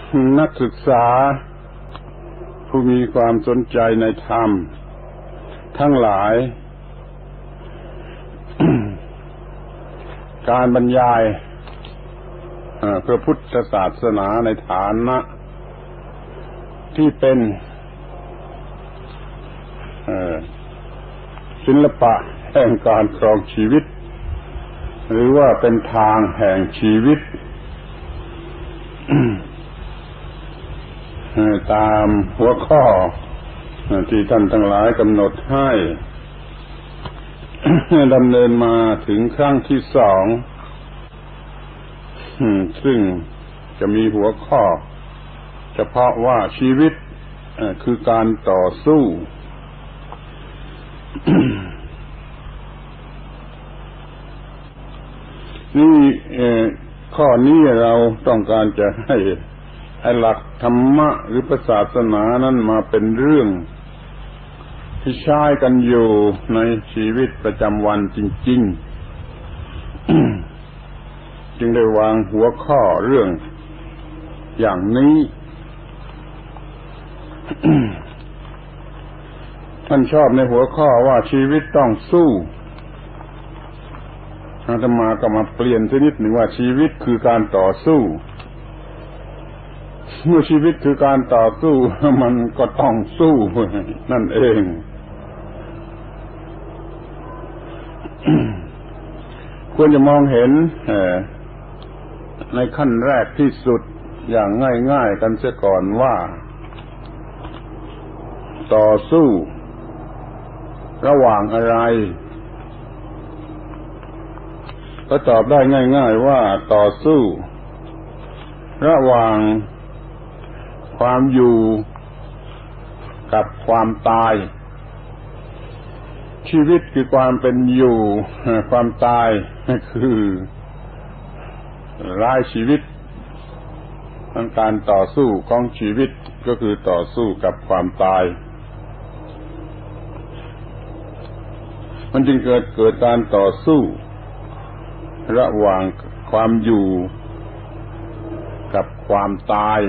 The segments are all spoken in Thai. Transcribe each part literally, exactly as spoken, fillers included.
นักศึกษาผู้มีความสนใจในธรรมทั้งหลาย การบรรยายพระพุทธศาสนาในฐานะที่เป็นศิลปะแห่งการครองชีวิตหรือว่าเป็นทางแห่งชีวิต ตามหัวข้อที่ท่านทั้งหลายกำหนดให้ดำเนินมาถึงครั้งที่สองซึ่งจะมีหัวข้อเฉพาะว่าชีวิตคือการต่อสู้ นี่ข้อนี้เราต้องการจะให้หลักธรรมะหรือศาสนานั้นมาเป็นเรื่องที่ใช้กันอยู่ในชีวิตประจำวันจริงๆ จึงได้วางหัวข้อเรื่องอย่างนี้ ท่านชอบในหัวข้อว่าชีวิตต้องสู้อาตมาก็มาเปลี่ยนสักนิดหนึ่งว่าชีวิตคือการต่อสู้เมื่อชีวิตคือการต่อสู้มันก็ต้องสู้นั่นเอง ควรจะมองเห็นในขั้นแรกที่สุดอย่างง่ายๆกันเสียก่อนว่าต่อสู้ระหว่างอะไรก็ตอบได้ง่ายๆว่าต่อสู้ระหว่างความอยู่กับความตายชีวิตคือความเป็นอยู่ความตายคือร้ายชีวิตการต่อสู้ของชีวิตก็คือต่อสู้กับความตายมันจึงเกิดเกิดการต่อสู้ระหว่างความอยู่กับความตาย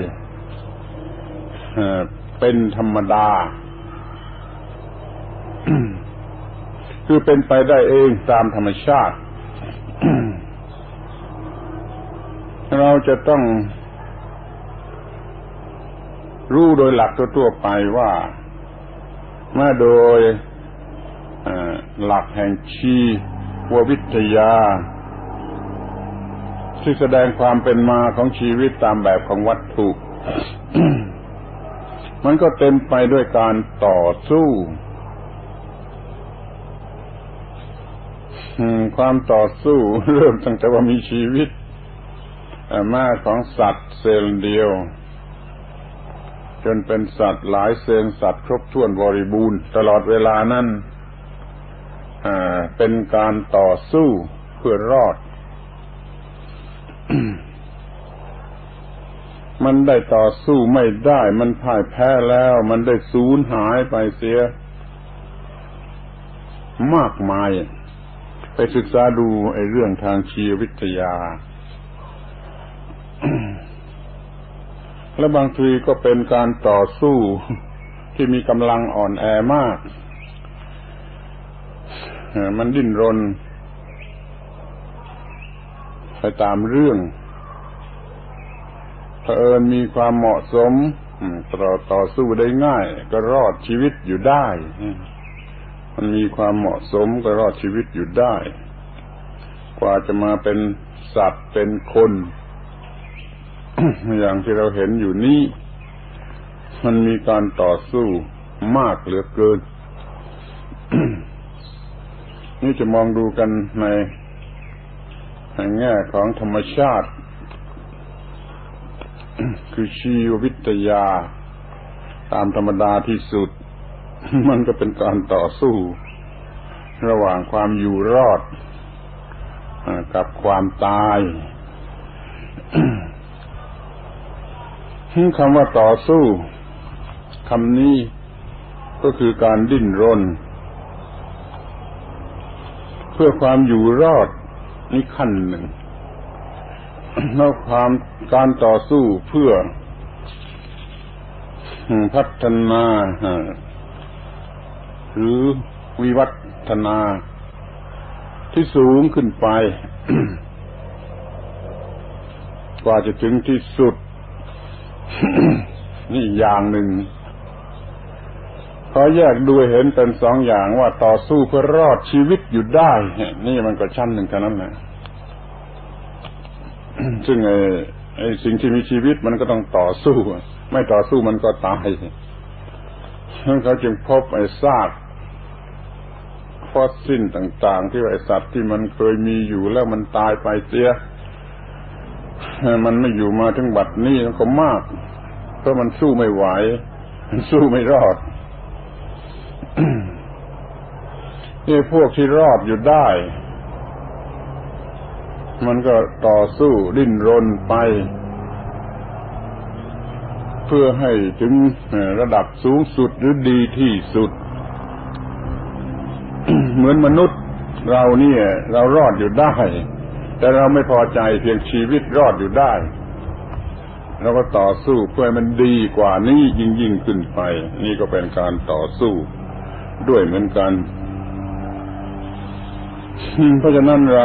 เป็นธรรมดา คือเป็นไปได้เองตามธรรมชาติ เราจะต้องรู้โดยหลักทั่วๆไปว่าเมื่อโดยหลักแห่งชีววิทยาที่แสดงความเป็นมาของชีวิตตามแบบของวัตถุ มันก็เต็มไปด้วยการต่อสู้ความต่อสู้เริ่มตั้งแต่ว่ามีชีวิตแม่ของสัตว์เซลล์เดียวจนเป็นสัตว์หลายเซลล์สัตว์ครบถ้วนบริบูรณ์ตลอดเวลานั้นเป็นการต่อสู้เพื่อรอด มันได้ต่อสู้ไม่ได้มันพ่ายแพ้แล้วมันได้สูญหายไปเสียมากมายไปศึกษาดูไอ้เรื่องทางชีววิทยา และบางทีก็เป็นการต่อสู้ที่มีกำลังอ่อนแอมากมันดิ้นรนไปตามเรื่องเผอิญมีความเหมาะสมต่อต่อสู้ได้ง่ายก็รอดชีวิตอยู่ได้มันมีความเหมาะสมก็รอดชีวิตอยู่ได้กว่าจะมาเป็นสัตว์เป็นคน อย่างที่เราเห็นอยู่นี้มันมีการต่อสู้มากเหลือเกิน นี่จะมองดูกันในแง่ของธรรมชาติคือชีววิทยาตามธรรมดาที่สุด มันก็เป็นการต่อสู้ระหว่างความอยู่รอดกับความตาย คำว่าต่อสู้คำนี้ก็คือการดิ้นรนเพื่อความอยู่รอดนี่ขั้นหนึ่งแล้วความการต่อสู้เพื่อพัฒนาหรือวิวัฒนาที่สูงขึ้นไป กว่าจะถึงที่สุด นี่อย่างหนึ่งขอแยกดูเห็นเป็นสองอย่างว่าต่อสู้เพื่อรอดชีวิตอยู่ได้นี่มันก็ชั้นหนึ่งเท่านั้นนะ ซึ่งไอ้ไอ้สิ่งที่มีชีวิตมันก็ต้องต่อสู้ไม่ต่อสู้มันก็ตายเขาจึงพบไอ้ซากฟอสซิลต่างๆที่ว่าไอ้สัตว์ที่มันเคยมีอยู่แล้วมันตายไปเสียมันไม่อยู่มาถึงบัดนี้มันก็มากเพราะมันสู้ไม่ไหวมันสู้ไม่รอด นี่พวกที่รอดอยู่ได้มันก็ต่อสู้ดิ้นรนไปเพื่อให้ถึงระดับสูงสุดหรือดีที่สุด เหมือนมนุษย์เราเนี่ยเรารอดอยู่ได้แต่เราไม่พอใจเพียงชีวิตรอดอยู่ได้เราก็ต่อสู้เพื่อให้มันดีกว่านี้ยิ่งยิ่งขึ้นไปนี่ก็เป็นการต่อสู้ด้วยเหมือนกันเพราะฉะนั้นเรา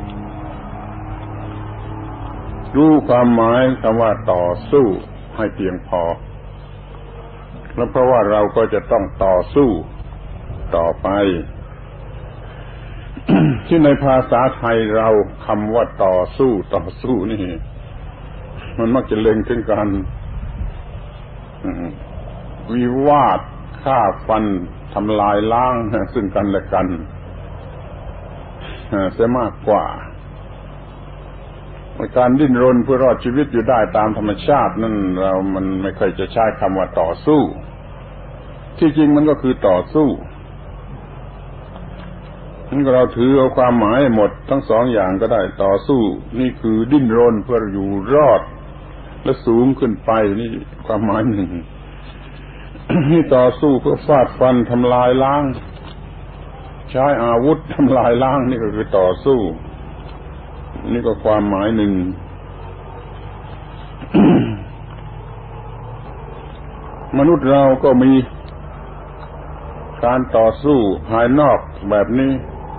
รู้ความหมายคำว่าต่อสู้ให้เพียงพอแล้วเพราะว่าเราก็จะต้องต่อสู้ต่อไปที่ในภาษาไทยเราคำว่าต่อสู้ต่อสู้นี่มันมักจะเล็งถึงการวิวาทฆ่าฟันทำลายล้างซึ่งกันและกันเสียมากกว่าการดิ้นรนเพื่อรอดชีวิตอยู่ได้ตามธรรมชาตินั่นเรามันไม่เคยจะใช้คำว่าต่อสู้ที่จริงมันก็คือต่อสู้นั่นก็เราถือเอาความหมายหมดทั้งสองอย่างก็ได้ต่อสู้นี่คือดิ้นรนเพื่ออยู่รอดและสูงขึ้นไปนี่ความหมายหนึ่ง นี่ต่อสู้เพื่อฟาดฟันทำลายล้างใช้อาวุธทำลายล้างนี่ก็คือต่อสู้นี่ก็ความหมายหนึ่ง มนุษย์เราก็มีการต่อสู้ภายนอกแบบนี้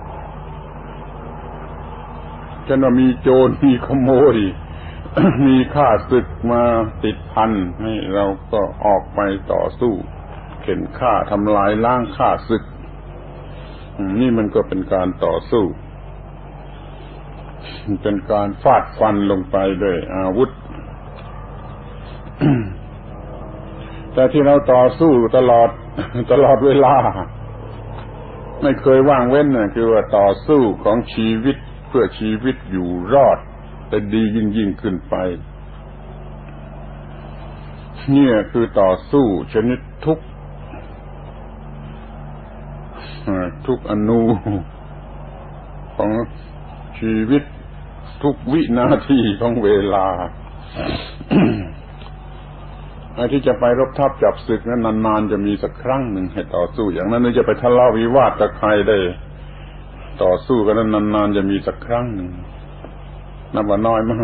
เช่นว่ามีโจรมีขโมย มีข้าศึกมาติดพันให้เราก็ออกไปต่อสู้เข็นฆ่าทำลายล้างข้าศึกนี่มันก็เป็นการต่อสู้เป็นการฟาดฟันลงไปด้วยอาวุธ แต่ที่เราต่อสู้ตลอดตลอดเวลาไม่เคยว่างเว้นน่ะคือว่าต่อสู้ของชีวิตเพื่อชีวิตอยู่รอดแต่ดียิ่งยิ่งขึ้นไปเนี่ยคือต่อสู้ชนิดทุกทุกอนูของชีวิตทุกวินาทีของเวลา ไอ้ที่จะไปรบทับจับศึกนั้นนานๆจะมีสักครั้งหนึ่งให้ต่อสู้อย่างนั้นจะไปทะเลาะวิวาทกับใครได้ต่อสู้กันนั้นนานๆจะมีสักครั้งหนึ่งนับว่าน้อยมาก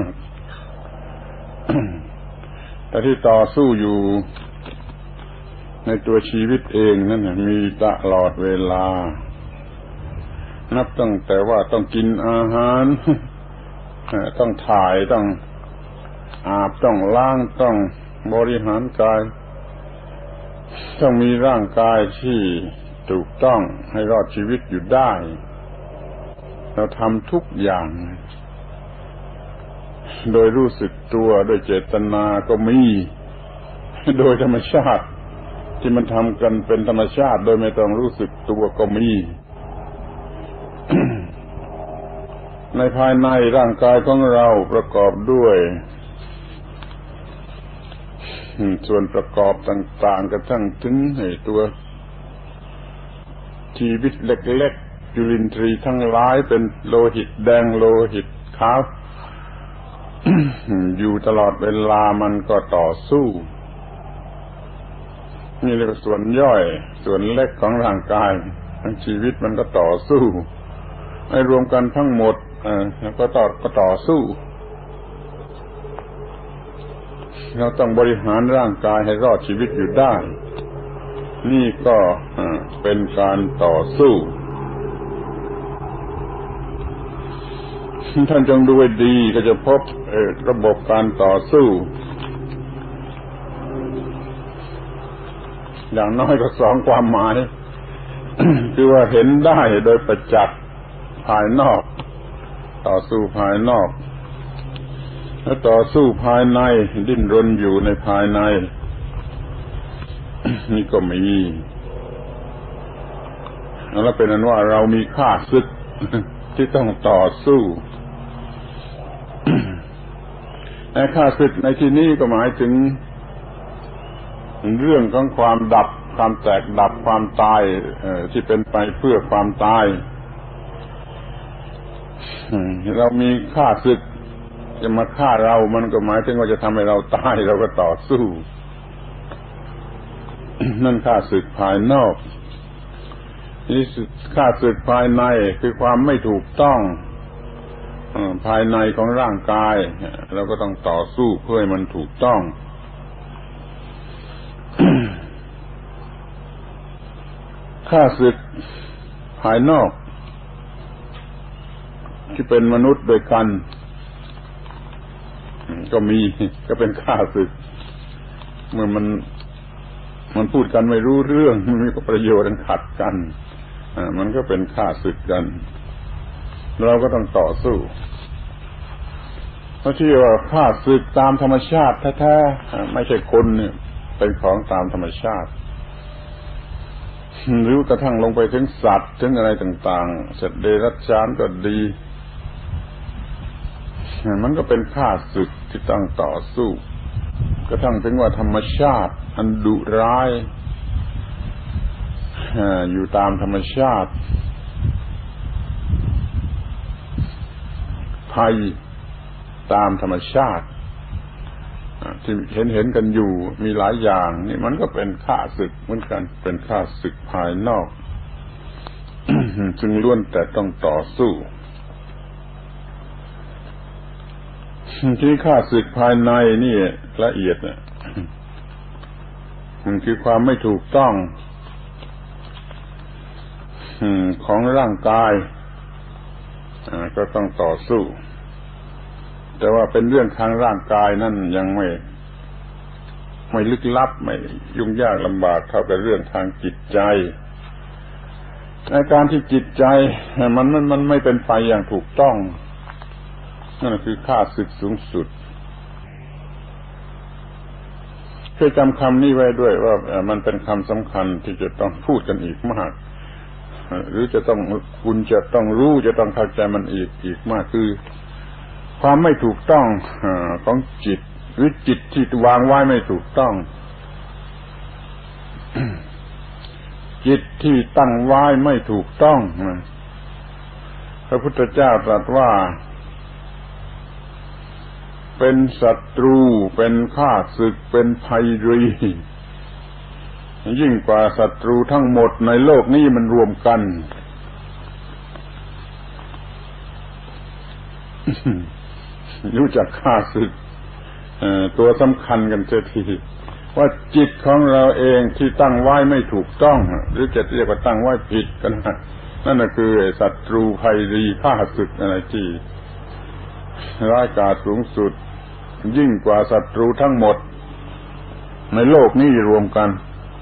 แต่ที่ต่อสู้อยู่ในตัวชีวิตเองนั่นมีตลอดเวลานับตั้งแต่ว่าต้องกินอาหาร ต้องถ่ายต้องอาบต้องล้างต้องบริหารกายต้องมีร่างกายที่ถูกต้องให้รอดชีวิตอยู่ได้เราทำทุกอย่างโดยรู้สึกตัวโดยเจตนาก็มีโดยธรรมชาติที่มันทำกันเป็นธรรมชาติโดยไม่ต้องรู้สึกตัวก็มี ในภายในร่างกายของเราประกอบด้วยส่วนประกอบต่างๆกระทั่งถึงให้ตัวชีวิตเล็กๆจุลินทรีย์ทั้งหลายเป็นโลหิตแดงโลหิตขาว อยู่ตลอดเวลามันก็ต่อสู้นี่เรียกว่าส่วนย่อยส่วนเล็กของร่างกายทั้งชีวิตมันก็ต่อสู้ให้รวมกันทั้งหมดอ่าก็ต่อก็ต่อสู้เราต้องบริหารร่างกายให้รอดชีวิตอยู่ได้นี่ก็เป็นการต่อสู้ท่านจงดูให้ดีก็จะพบระบบการต่อสู้อย่างน้อยก็สองความหมาย คือว่าเห็นได้โดยประจักษ์ภายนอกต่อสู้ภายนอกแล้วต่อสู้ภายในดิ้นรนอยู่ในภายใน นี่ก็มีแล้วเป็นอันว่าเรามีข้าศึก ที่ต้องต่อสู้ ไอ้ข้าศึกในที่นี้ก็หมายถึงเรื่องของความดับความแตกดับความตายที่เป็นไปเพื่อความตายเรามีข้าศึกจะมาฆ่าเรามันก็หมายถึงว่าจะทำให้เราตายเราก็ต่อสู้ นั่นข้าศึกภายนอกนี่ข้าศึกภายในคือความไม่ถูกต้องภายในของร่างกายเราก็ต้องต่อสู้เพื่อให้มันถูกต้อง ข้าศึกภายนอกที่เป็นมนุษย์ด้วยกันก็มีก็เป็นข้าศึกเมื่อมันมันพูดกันไม่รู้เรื่องมันมีประโยชน์ขัดกันมันก็เป็นข้าศึกกันเราก็ต้องต่อสู้เพราะที่ว่าข้าศึกตามธรรมชาติแท้ๆไม่ใช่คนเนี่ยเป็นของตามธรรมชาติหรือกระทั่งลงไปถึงสัตว์ถึงอะไรต่างๆสัตว์เดรัจฉานก็ดีมันก็เป็นข้าศึกที่ต้องต่อสู้กระทั่งถึงว่าธรรมชาติอันดุร้ายอยู่ตามธรรมชาติภัยตามธรรมชาติที่เห็นเห็นกันอยู่มีหลายอย่างนี่มันก็เป็นข้าศึกเหมือนกันเป็นข้าศึกภายนอก จึงล้วนแต่ต้องต่อสู้ที่ข้าศึกภายในนี่ละเอียดเนี่ยมันคือความไม่ถูกต้องของร่างกายก็ต้องต่อสู้แต่ว่าเป็นเรื่องทางร่างกายนั่นยังไม่ไม่ลึกลับไม่ยุ่งยากลำบากเท่ากับเรื่องทางจิตใจในการที่จิตใจมันมันมันไม่เป็นไปอย่างถูกต้องนั่นคือข้าศึกสูงสุดช่วยจำคำนี้ไว้ด้วยว่ามันเป็นคำสำคัญที่จะต้องพูดกันอีกมากหรือจะต้องคุณจะต้องรู้จะต้องเข้าใจมันอีกอีกมากคือความไม่ถูกต้องของจิตหรือจิตที่วางไว้ไม่ถูกต้อง จิตที่ตั้งไว้ไม่ถูกต้องพระพุทธเจ้าตรัสว่าเป็นศัตรูเป็นข้าศึกเป็นภัยรียิ่งกว่าศัตรูทั้งหมดในโลกนี้มันรวมกัน รู้จักข้าศึกตัวสำคัญกันเสียทีว่าจิตของเราเองที่ตั้งไว้ไม่ถูกต้องหรือจะเรียกว่าตั้งไว้ผิดก็ได้นั่นก็คือศัตรูภัยรีข้าศึกอะไรที่ร้ายกาจสูงสุดยิ่งกว่าศัตรูทั้งหมดในโลกนี้รวมกัน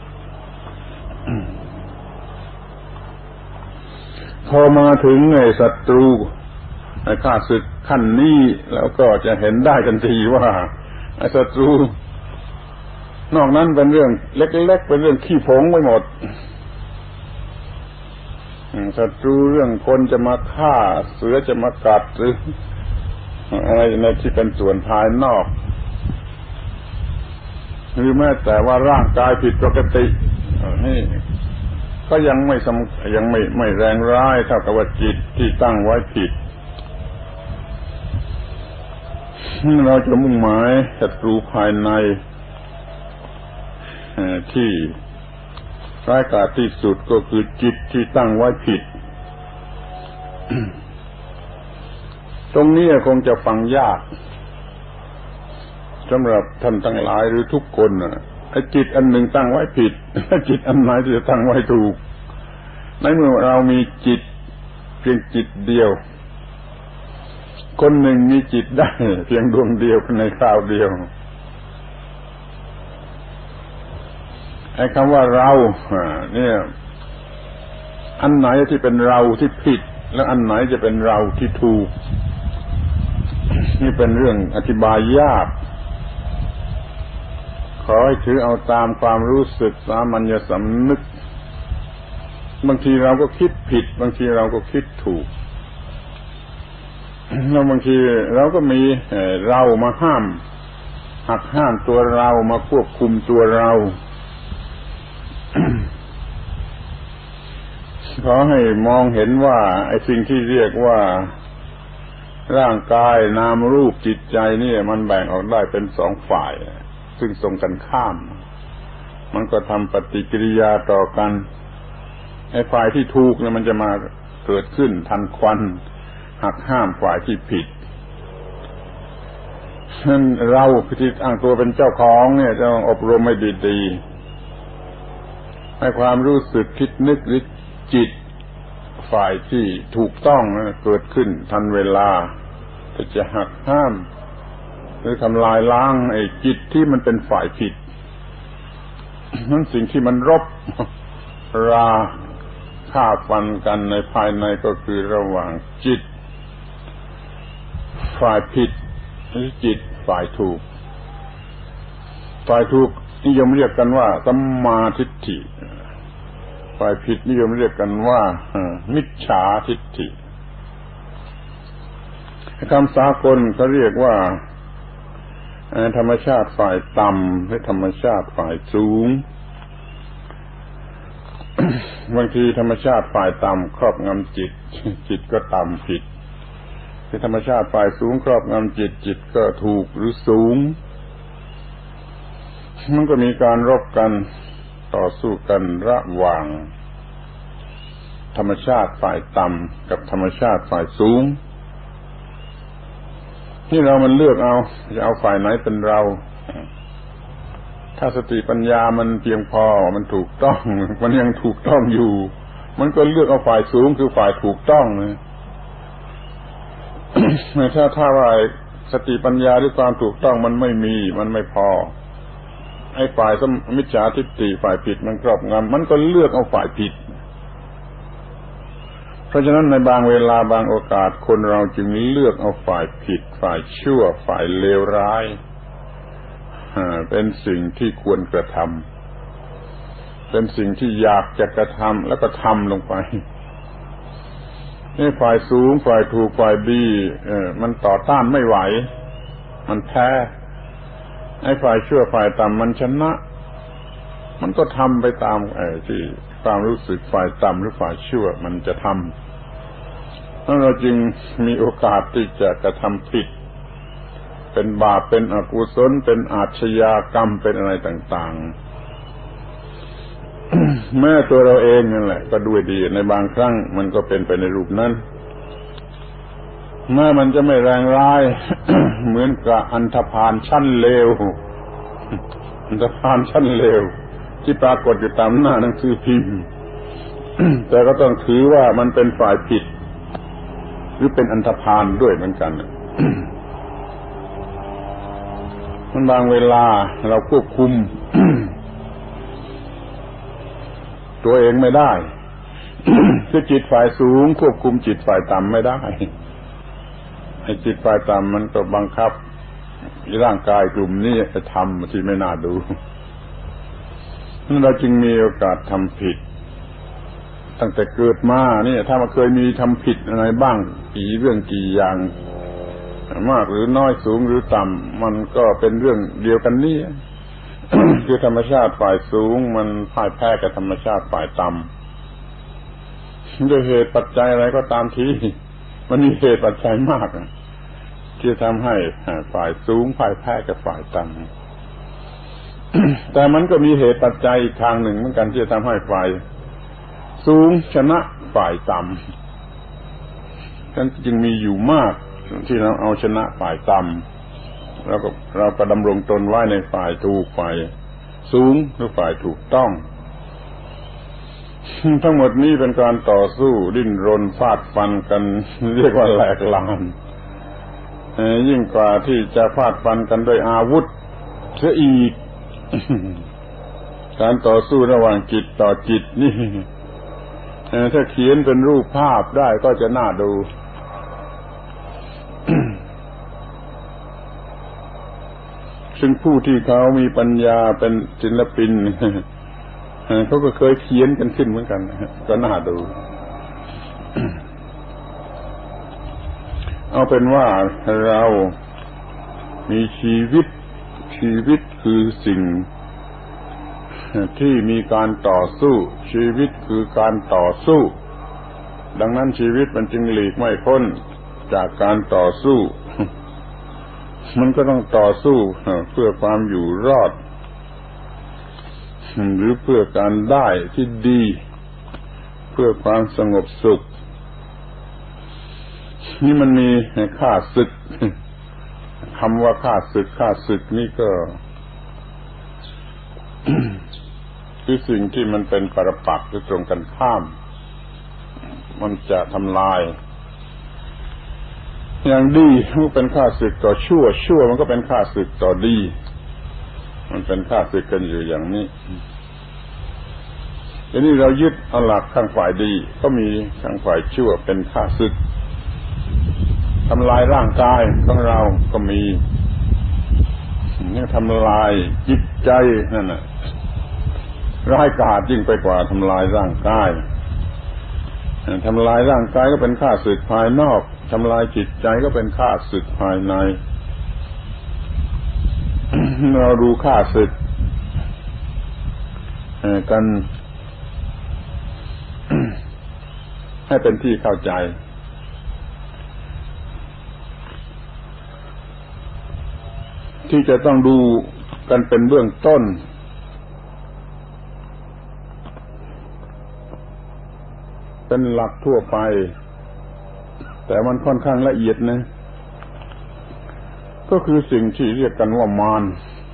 พอมาถึงไอ้ศัตรูไอ้ข้าศึกขั้นนี้แล้วก็จะเห็นได้กันทีว่าไอ้ศัตรูนอกนั้นเป็นเรื่องเล็กๆเป็นเรื่องขี้ผงไปหมดศัตรูเรื่องคนจะมาฆ่าเสือจะมากัดหรืออะไรในที่เป็นส่วนภายนอกหรือแม้แต่ว่าร่างกายผิดปกตินี่ก็ยังไม่ยังไม่ไม่แรงร้ายเท่ากับว่าจิตที่ตั้งไว้ผิดเราจะมุ่งหมายศัตรูภายในที่ร้ายกาจที่สุดก็คือจิตที่ตั้งไว้ผิด ตรงนี้คงจะฟังยากสำหรับท่านทั้งหลายหรือทุกคนน่ะไอ้จิตอันหนึ่งตั้งไว้ผิดจิตอันไหนที่จะตั้งไว้ถูกในเมื่อเรามีจิตเพียงจิตเดียวคนหนึ่งมีจิตได้เพียงดวงเดียวในคราวเดียวไอ้คำว่าเราเนี่ยอันไหนที่เป็นเราที่ผิดแล้วอันไหนจะเป็นเราที่ถูกนี่เป็นเรื่องอธิบายยากขอให้ถือเอาตามความรู้สึกสามัญสำนึกบางทีเราก็คิดผิดบางทีเราก็คิดถูกแล้วบางทีเราก็มีเรามาห้ามหักห้ามตัวเรามาควบคุมตัวเราขอให้มองเห็นว่าไอ้สิ่งที่เรียกว่าร่างกายนามรูปจิตใจนี่มันแบ่งออกได้เป็นสองฝ่ายซึ่งตรงกันข้ามมันก็ทำปฏิกิริยาต่อกันไอ้ฝ่ายที่ถูกเนี่ยมันจะมาเกิดขึ้นทันควันหักห้ามฝ่ายที่ผิดฉะนั้นเราที่อ้างตัวเป็นเจ้าของเนี่ยจะต้องอบรมให้ดีๆให้ความรู้สึกคิดนึกหรือจิตฝ่ายที่ถูกต้องเกิดขึ้นทันเวลาจะหักห้ามหรือทำลายล้างไอ้จิตที่มันเป็นฝ่ายผิดนั่นสิ่งที่มันรบราฆ่าฟันกันในภายในก็คือระหว่างจิตฝ่ายผิดหรือจิตฝ่ายถูกฝ่ายถูกนิยมเรียกกันว่าสัมมาทิฏฐิฝ่ายผิดนิยมเรียกกันว่ามิจฉาทิฏฐิคำสากลเขาเรียกว่าธรรมชาติฝ่ายต่ำและธรรมชาติฝ่ายสูง บางทีธรรมชาติฝ่ายต่ำครอบงำจิตจิตก็ต่ำผิดที่ธรรมชาติฝ่ายสูงครอบงำจิตจิตก็ถูกหรือสูงมันก็มีการรบกันต่อสู้กันระหว่างธรรมชาติฝ่ายต่ำกับธรรมชาติฝ่ายสูงที่เรามันเลือกเอาจะเอาฝ่ายไหนเป็นเราถ้าสติปัญญามันเพียงพอมันถูกต้องมันยังถูกต้องอยู่มันก็เลือกเอาฝ่ายสูงคือฝ่ายถูกต้องนะถ้าถ้าว่าสติปัญญาหรือความถูกต้องมันไม่มีมันไม่พอไอ้ฝ่ายมิจฉาทิฏฐิฝ่ายผิดมันครอบงำมันก็เลือกเอาฝ่ายผิดเพราะฉะนั้นในบางเวลาบางโอกาสคนเราจึงเลือกเอาฝ่ายผิดฝ่ายชั่วฝ่ายเลวร้ายเป็นสิ่งที่ควรกระทำเป็นสิ่งที่อยากจะกระทำแล้วก็ทำลงไปนี่ฝ่ายสูงฝ่ายถูกฝ่ายดีเออมันต่อต้านไม่ไหวมันแพ้ไอ้ฝ่ายชั่วฝ่ายต่ำมันชนะมันก็ทำไปตามไอ้ที่ความรู้สึกฝ่ายต่ำหรือฝ่ายชั่วมันจะทำแล้วเราจึงมีโอกาสที่จะกระทำผิดเป็นบาปเป็นอกุศลเป็นอาชญากรรมเป็นอะไรต่างๆ แม้ตัวเราเองนั่นแหละก็ด้วยดีในบางครั้งมันก็เป็นไปในรูปนั้นแม้มันจะไม่แรงร้าย เหมือนกับอันธพาลชั้นเลวอันธพาลชั้นเลวที่ปรากฏอยู่ตามหน้าหนังสือพิมพ์ แต่ก็ต้องถือว่ามันเป็นฝ่ายผิดหรือเป็นอันธพาลด้วยเหมือนกัน มันบางเวลาเราควบคุม ตัวเองไม่ได้ คือจิตฝ่ายสูงควบคุมจิตฝ่ายต่ำไม่ได้ไอ้จิตฝ่ายต่ำมันก็บังคับร่างกายกลุ่มนี้ไปทำที่ไม่น่าดูเราจึงมีโอกาสทำผิดตั้งแต่เกิดมานี่ถ้ามาเคยมีทำผิดอะไรบ้างกี่เรื่องกี่อย่างมากหรือน้อยสูงหรือต่ำมันก็เป็นเรื่องเดียวกันนี่ คือธรรมชาติฝ่ายสูงมันพ่ายแพ้กับธรรมชาติฝ่ายต่ำด้วยเหตุปัจจัยอะไรก็ตามทีมันมีเหตุปัจจัยมากที่ทำให้ฝ่ายสูงพ่ายแพ้กับฝ่ายต่ำ แต่มันก็มีเหตุปัจจัยอีกทางหนึ่งเหมือนกันที่จะทำให้ฝ่ายสูงชนะฝ่ายต่ำนั้นจึงมีอยู่มากที่เราเอาชนะฝ่ายต่เราก็เราก็ดำรงตนไว้ในฝ่ายถูกฝ่ายสูงหรือฝ่ายถูกต้องทั้งหมดนี้เป็นการต่อสู้ดิ้นรนฟาดฟันกันเรียกว่าแหลกลานยิ่งกว่าที่จะฟาดฟันกันด้วยอาวุธเสียอีกการต่อสู้ระหว่างจิตต่อจิตนี่ถ้าเขียนเป็นรูปภาพได้ก็จะน่าดูซึ่งผู้ที่เขามีปัญญาเป็นศิลปินเขาก็เคยเขียนกันขึ้นเหมือนกันก็น่าดูเอาเป็นว่าเรามีชีวิตชีวิตคือสิ่งที่มีการต่อสู้ชีวิตคือการต่อสู้ดังนั้นชีวิตมันจึงหลีกไม่พ้นจากการต่อสู้มันก็ต้องต่อสู้เพื่อความอยู่รอดหรือเพื่อการได้ที่ดีเพื่อความสงบสุขนี่มันมีข้าศึกคำว่าข้าศึกข้าศึกนี่ก็ คือสิ่งที่มันเป็นปรปักษ์หรือตรงกันข้ามมันจะทำลายอย่างดีมันเป็นข้าศึกต่อชั่วชั่วมันก็เป็นข้าศึกต่อดีมันเป็นข้าศึกกันอยู่อย่างนี้ทีนี้เรายึดเอาหลักข้างฝ่ายดีก็มีข้างฝ่ายชั่วเป็นข้าศึกทำลายร่างกายของเราก็มีนี่ทำลายจิตใจนั่นน่ะร้ายกาจยิ่งไปกว่าทำลายร่างกายทำลายร่างกายก็เป็นข้าศึกภายนอกทำลายจิตใจก็เป็นข้าศึกภายในเราดูข้าศึกกันให้เป็นที่เข้าใจที่จะต้องดูกันเป็นเบื้องต้นเป็นหลักทั่วไปแต่มันค่อนข้างละเอียดนะก็คือสิ่งที่เรียกกันว่ามาร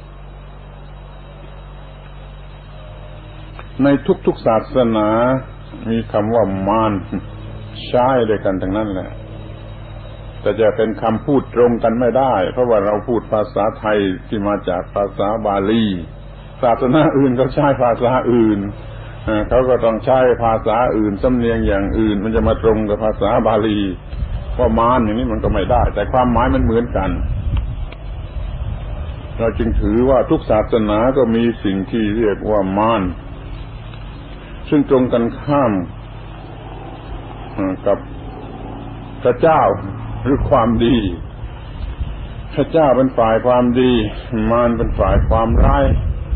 ในทุกๆศาสนามีคำว่ามารใช้ด้วยกันทั้งนั้นแหละแต่จะเป็นคำพูดตรงกันไม่ได้เพราะว่าเราพูดภาษาไทยที่มาจากภาษาบาลีศาสนาอื่นเขาใช้ภาษาอื่นเขาก็ต้องใช้ภาษาอื่นสำเนียงอย่างอื่นมันจะมาตรงกับภาษาบาลีว่ามารอย่างนี้มันก็ไม่ได้แต่ความหมายมันเหมือนกันเราจึงถือว่าทุกศาสนาก็มีสิ่งที่เรียกว่ามารซึ่งตรงกันข้ามกับพระเจ้าหรือความดีพระเจ้าเป็นฝ่ายความดีมารเป็นฝ่ายความร้าย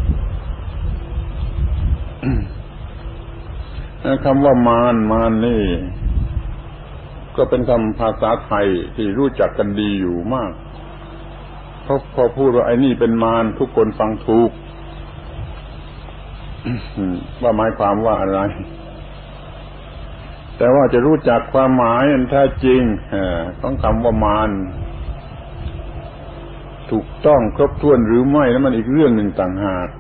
คำว่ามารมารนี่ก็เป็นคำภาษาไทยที่รู้จักกันดีอยู่มากเพราะพอพูดว่าไอ้นี่เป็นมารทุกคนฟังถูกว่าหมายความว่าอะไรแต่ว่าจะรู้จักความหมายอันแท้จริงของคำว่ามารถูกต้องครบถ้วนหรือไม่นั้นมันอีกเรื่องหนึ่งต่างหาก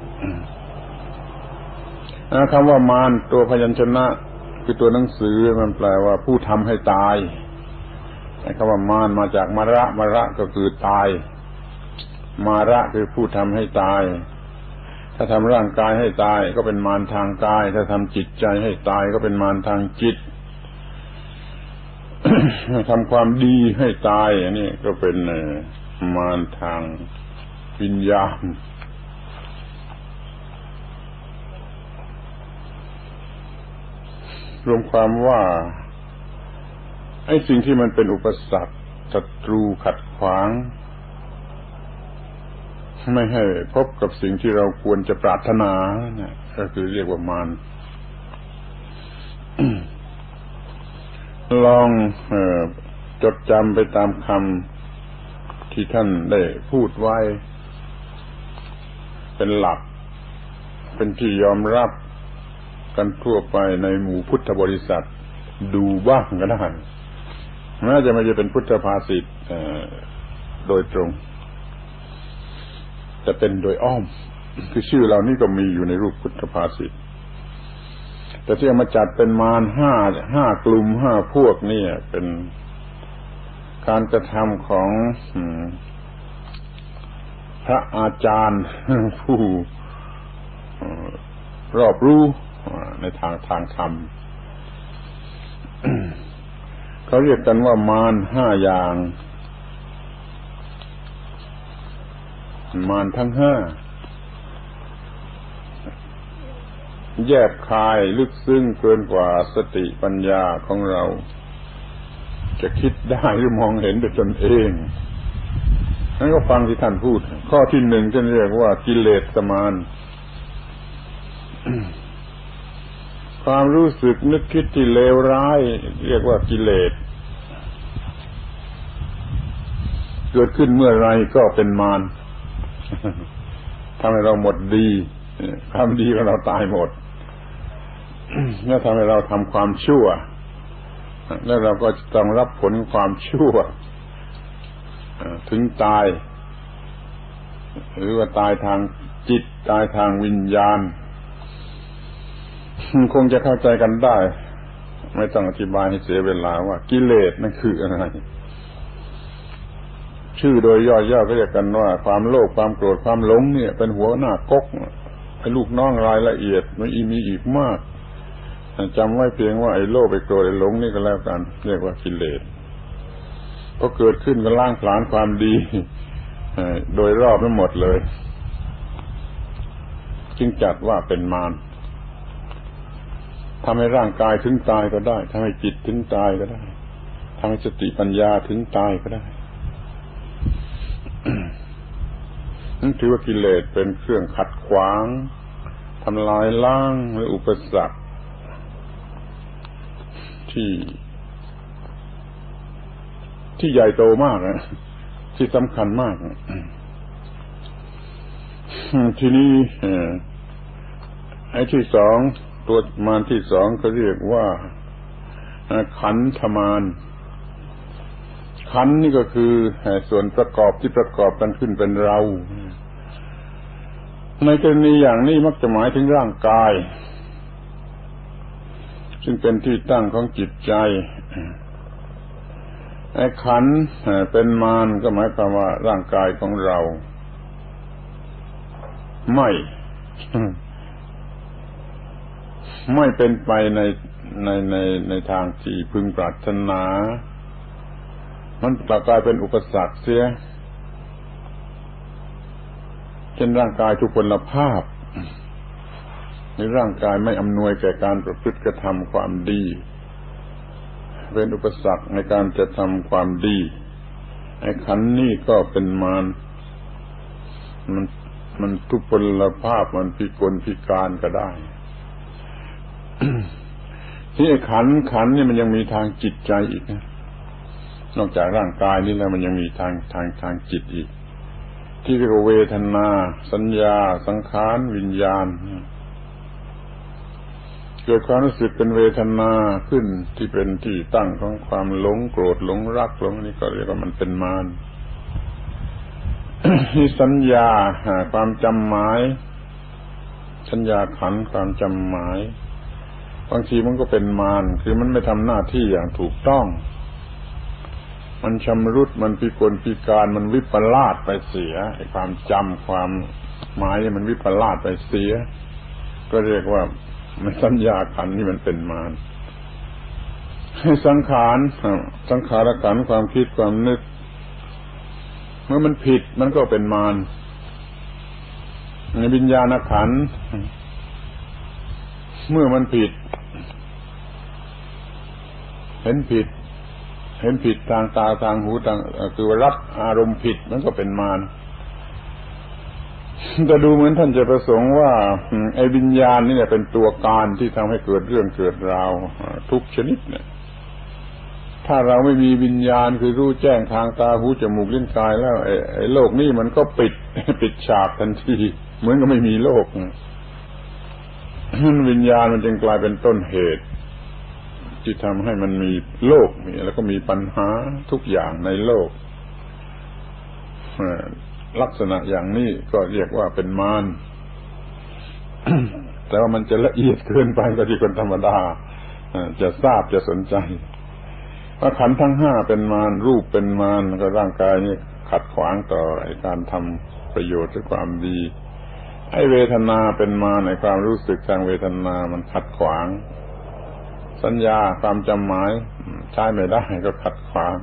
คำว่ามารตัวพยัญชนะคือตัวหนังสือมันแปลว่าผู้ทำให้ตายคำว่ามารมาจากมระมระก็คือตายมาระคือผู้ทำให้ตายถ้าทำร่างกายให้ตายก็เป็นมารทางกายถ้าทำจิตใจให้ตายก็เป็นมารทางจิต ทำความดีให้ตายอันนี้ก็เป็นมารทางวิญญาณรวมความว่าไอ้สิ่งที่มันเป็นอุปสรรคศัตรูขัดขวางไม่ให้พบกับสิ่งที่เราควรจะปรารถนาเนี่ยก็คือเรียกว่ามาร ลองเอ่อจดจำไปตามคำที่ท่านได้พูดไว้เป็นหลักเป็นที่ยอมรับกันทั่วไปในหมู่พุทธบริษัทดูบ้างก็ได้แม้จะไม่จะเป็นพุทธภาษิตโดยตรงจะเป็นโดยอ้อมคือชื่อเรานี่ก็มีอยู่ในรูปพุทธภาษิตแต่ที่เอามาจัดเป็นมารห้าห้ากลุ่มห้าพวกนี่เป็นการกระทำของพระอาจารย์ผู้รอบรู้ในทางทางธรรมเขาเรียกกันว่ามารห้าอย่างมารทั้งห้าแยกคายลึกซึ้งเกินกว่าสติปัญญาของเราจะคิดได้หรือมองเห็นด้วยตนเองนั้นก็ฟังที่ท่านพูดข้อที่หนึ่งท่านเรียกว่ากิเลสมาร ความรู้สึกนึกคิดที่เลวร้ายเรียกว่ากิเลสเกิดขึ้นเมื่อไรก็เป็นมารทำให้เราหมดดีความดีของเราตายหมดแล้วทำให้เราทำความชั่วแล้วเราก็ต้องรับผลความชั่วถึงตายหรือว่าตายทางจิตตายทางวิญญาณคงจะเข้าใจกันได้ไม่ต้องอธิบายให้เสียเวลาว่ากิเลสนั่นคืออะไรชื่อโดยย่อๆก็เรียกกันว่าความโลภความโกรธความหลงเนี่ยเป็นหัวหน้าก๊กไอ้ลูกน้องรายละเอียดมันมีอีกมากจำไว้เพียงว่าไอ้โลภไอ้โกรธไอ้หลงนี่ก็แล้วกันเรียกว่ากิเลสพอเกิดขึ้นก็ล้างผลาญความดีโดยรอบทั้งหมดเลยจึงจัดว่าเป็นมารทำให้ร่างกายถึงตายก็ได้ทำให้จิตถึงตายก็ได้ทำให้สติปัญญาถึงตายก็ได้นั่นถือว่ากิเลสเป็นเครื่องขัดขวางทำลายล้างหรืออุปสรรคที่ที่ใหญ่โตมากนะที่สำคัญมากทีนี้ไอ้ที่สองตัวมารที่สองเขาเรียกว่าขันธมารขันธ์นี่ก็คือส่วนประกอบที่ประกอบกันขึ้นเป็นเราในกรณีอย่างนี้มักจะหมายถึงร่างกายซึ่งเป็นที่ตั้งของจิตใจไอ้ขันธ์เป็นมารก็หมายความว่าร่างกายของเราไม่ไม่เป็นไปในในในในทางที่พึงปรารถนามันกลายเป็นอุปสรรคเสียเช่นร่างกายทุพพลภาพในร่างกายไม่อำนวยแก่การประพฤติกระทำความดีเป็นอุปสรรคในการจะทำความดีไอ้ขันธ์นี่ก็เป็นมารมันมันทุพพลภาพมันพิกลพิการก็ได้ ที่ไอ้ขันธ์ขันธ์นี่มันยังมีทางจิตใจอีกนะนอกจากร่างกายนี่แล้วมันยังมีทางทางทางจิตอีกที่เรียกว่าเวทนาสัญญาสังขารวิญญาณเกิดความรู้สึกเป็นเวทนาขึ้นที่เป็นที่ตั้งของความหลงโกรธหลงรักหลงนี่ก็เรียกว่ามันเป็นมาร ที่สัญญาความจำหมายสัญญาขันธ์ความจำหมายบางทีมันก็เป็นมารคือมันไม่ทำหน้าที่อย่างถูกต้องมันชำรุดมันพิกลพิการมันวิปลาสไปเสียไอ้ความจำความหมายมันวิปลาสไปเสียก็เรียกว่ามันสัญญาขันธ์นี่มันเป็นมารสังขารสังขารขันธ์ความคิดความนึกเมื่อมันผิดมันก็เป็นมารในวิญญาณขันธ์เมื่อมันผิดเห็นผิดเห็นผิดทางตาทางหูทางคือว่ารับอารมณ์ผิดมันก็เป็นมารแต่ดูเหมือนท่านจะประสงค์ว่าไอ้วิญญาณนี่เนี่ยเป็นตัวการที่ทำให้เกิดเรื่องเกิดราวทุกชนิดเนี่ยถ้าเราไม่มีวิญญาณคือรู้แจ้งทางตาหูจมูกลิ้นกายแล้วไอ้ไอ้โลกนี้มันก็ปิดปิดฉากทันทีเหมือนกับไม่มีโลกวิญญาณมันจึงกลายเป็นต้นเหตุที่ทำให้มันมีโลกมีแล้วก็มีปัญหาทุกอย่างในโลกลักษณะอย่างนี้ก็เรียกว่าเป็นมารแต่ว่ามันจะละเอียดเกินไปกว่าที่คนธรรมดาจะทราบจะสนใจว่าขันธ์ทั้งห้าเป็นมารรูปเป็นมารก็ร่างกายนี้ขัดขวางต่อการทำประโยชน์หรือความดีไอ้เวทนาเป็นมารในความรู้สึกทางเวทนามันขัดขวางสัญญาความจำหมายใช้ไม่ได้ก็ขัดขวาง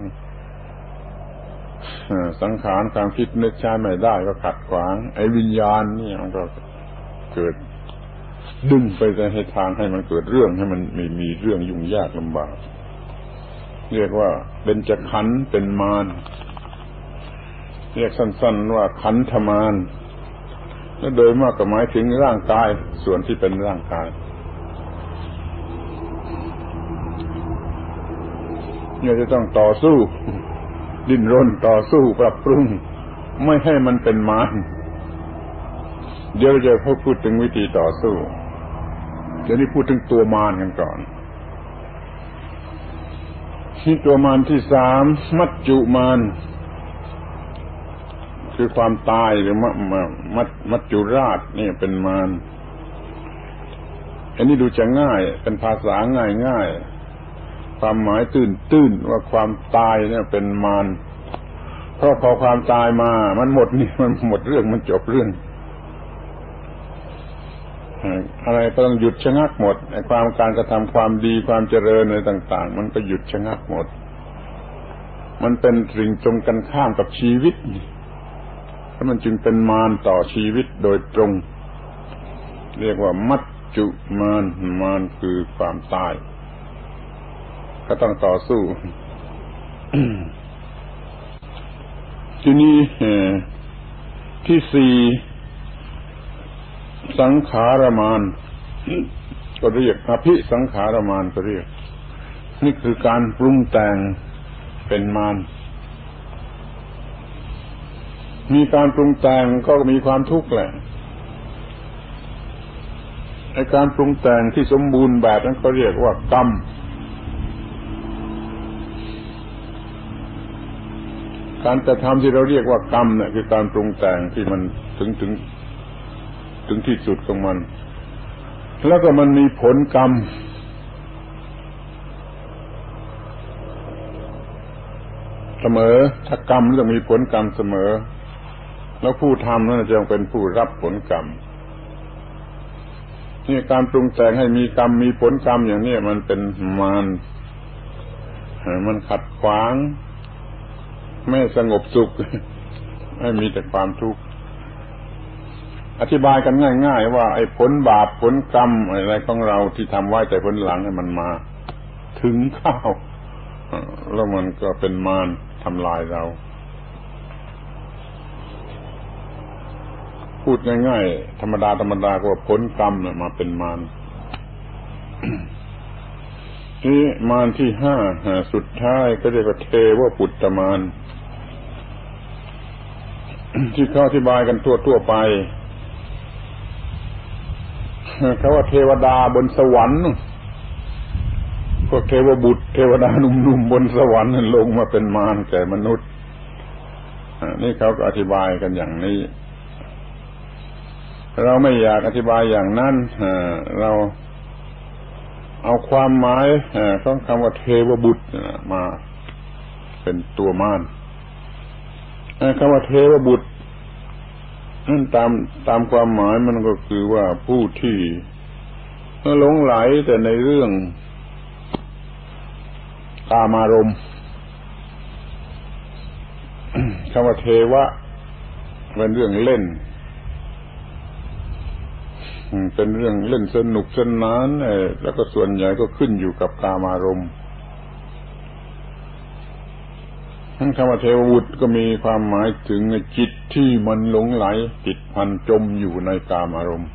สังขารความคิดนึกใช้ไม่ได้ก็ขัดขวางไอ้วิญญาณนี่มันก็เกิดดึงไปในทางให้มันเกิดเรื่องให้มันมีมีเรื่องยุ่งยากลำบากเรียกว่าเบญจขันธ์เป็นมารเรียกสั้นๆว่าขันธมารและโดยมากก็หมายถึงร่างกายส่วนที่เป็นร่างกายเนี่ยจะต้องต่อสู้ดิ้นรนต่อสู้ปรับปรุงไม่ให้มันเป็นมารเดี๋ยวเราจะพูดถึงวิธีต่อสู้เดี๋ยวนี้พูดถึงตัวมารกันก่อนที่ตัวมารที่สามมัจจุมารคือความตายหรือมัมัมัจจุราชนี่เป็นมารอันนี้ดูจะง่ายเป็นภาษาง่ายๆความหมายตื้นๆว่าความตายเนี่ยเป็นมารเพราะพอความตายมามันหมดนี่มันหมดเรื่องมันจบเรื่องอะไรก็ต้องหยุดชะงักหมดไอ้ความการกระทำความดีความเจริญอะไรต่างๆมันก็หยุดชะงักหมดมันเป็นสิ่งตรงกันข้ามกับชีวิตแล้วมันจึงเป็นมารต่อชีวิตโดยตรงเรียกว่ามัจจุมารมารคือความตายก็ต้องต่อสู้ ที่นี่ที่สี่สังขารมารก็เรียกอภิสังขารมารก็เรียกนี่คือการปรุงแต่งเป็นมารมีการปรุงแต่งก็มีความทุกข์แหละไอ้การปรุงแต่งที่สมบูรณ์แบบนั้นก็เรียกว่ากรรมการกระทำที่เราเรียกว่ากรรมเนี่ยคือการปรุงแต่งที่มันถึงถึงถึงที่สุดของมันแล้วก็มันมีผลกรรมเสมอถ้ากรรมต้องมีผลกรรมเสมอแล้วผู้ทำนั่นจะต้องเป็นผู้รับผลกรรมนี่การปรุงแต่งให้มีกรรมมีผลกรรมอย่างนี้มันเป็นมารมันขัดขวางไม่สงบสุขให้มีแต่ความทุกข์อธิบายกันง่ายๆว่าไอ้ผลบาปผลกรรมอะไรของเราที่ทำไว้แต่ผลหลังให้มันมาถึงเข้าแล้วมันก็เป็นมารทำลายเราพูดง่ายๆธรรมดาธรรมดาก็ว่าผลกรรมน่ะมาเป็นมารนี่มารที่ห้าสุดท้ายก็เรียกว่าเทวปุตตมารที่เขาอธิบายกันทั่วๆไปเขาว่าเทวดาบนสวรรค์พวกเทวบุตรเทวดาหนุ่มๆบนสวรรค์ลงมาเป็นมารแก่มนุษย์นี่เขาก็อธิบายกันอย่างนี้เราไม่อยากอธิบายอย่างนั้นเราเอาความหมายของคำว่าเทวบุตรมาเป็นตัวมารคำว่าเทวบุตรนั่นตามตามความหมายมันก็คือว่าผู้ที่หลงไหลแต่ในเรื่องกามารมณ์คำว่าเทวะเป็นเรื่องเล่นเป็นเรื่องเล่นสนุกสนานแล้วก็ส่วนใหญ่ก็ขึ้นอยู่กับกามารมณ์คำว่าเทวบุตรก็มีความหมายถึงจิตที่มันหลงไหลติดพันจมอยู่ในกามารมณ์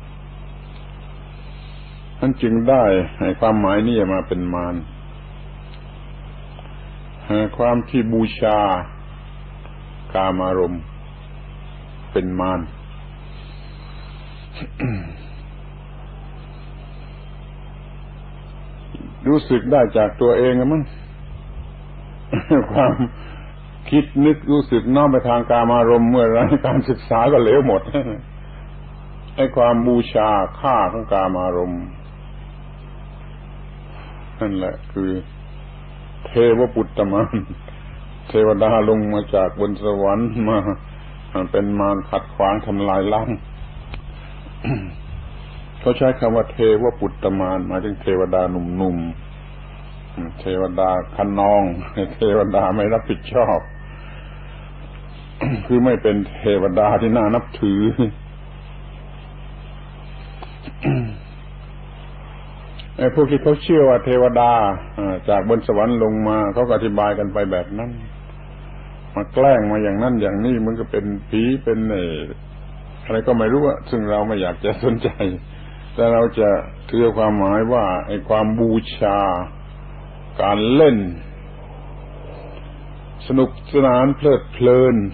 นั่นจึงได้ให้ความหมายนี้มาเป็นมารความที่บูชากามารมณ์เป็นมารรู้สึกได้จากตัวเองมั้งความคิดนึกรู้สึกน้อมไปทางกามารมณ์เมื่อไรการศึกษาก็เหลวหมดไอ้ความบูชาค่าของกามารมณ์นั่นแหละคือเทวปุตตมารเทวดาลงมาจากบนสวรรค์มาเป็นมารขัดขวางทำลายล้างเขาใช้คำว่าเทวปุตตมารหมายถึงเทวดาหนุ่มๆเทวดาคันนองเทวดาไม่รับผิดชอบคือไม่เป็นเทวดาที่น่านับถือไอ้พวกที่เขาเชื่อว่าเทวดาจากบนสวรรค์ลงมาเขาก็อธิบายกันไปแบบนั้นมาแกล้งมาอย่างนั้นอย่างนี้มันก็เป็นผีเป็นอะไรก็ไม่รู้อะซึ่งเราไม่อยากจะสนใจแต่เราจะถือความหมายว่าไอ้ความบูชาการเล่นสนุกสนานเพลิดเพลิน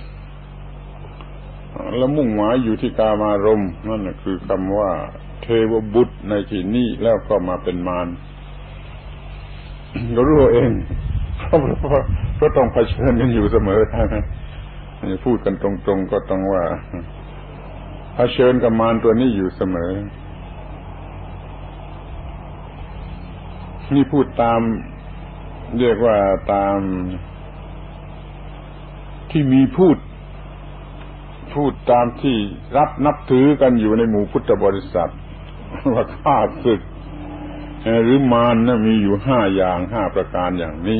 แล้วมุ่งหมายอยู่ที่กามารมณ์นั่นคือคำว่าเทวบุตรในที่นี้แล้วก็มาเป็นมารก็รู้เองเพราะเพราะต้องเผชิญกันอยู่เสมอนะพูดกันตรงๆก็ต้องว่าเผชิญกับมารตัวนี้อยู่เสมอนี่พูดตามเรียกว่าตามที่มีพูดพูดตามที่รับนับถือกันอยู่ในหมู่พุทธบริษัทว่าข้าศึกหรือมารนะมีอยู่ห้าอย่างห้าประการอย่างนี้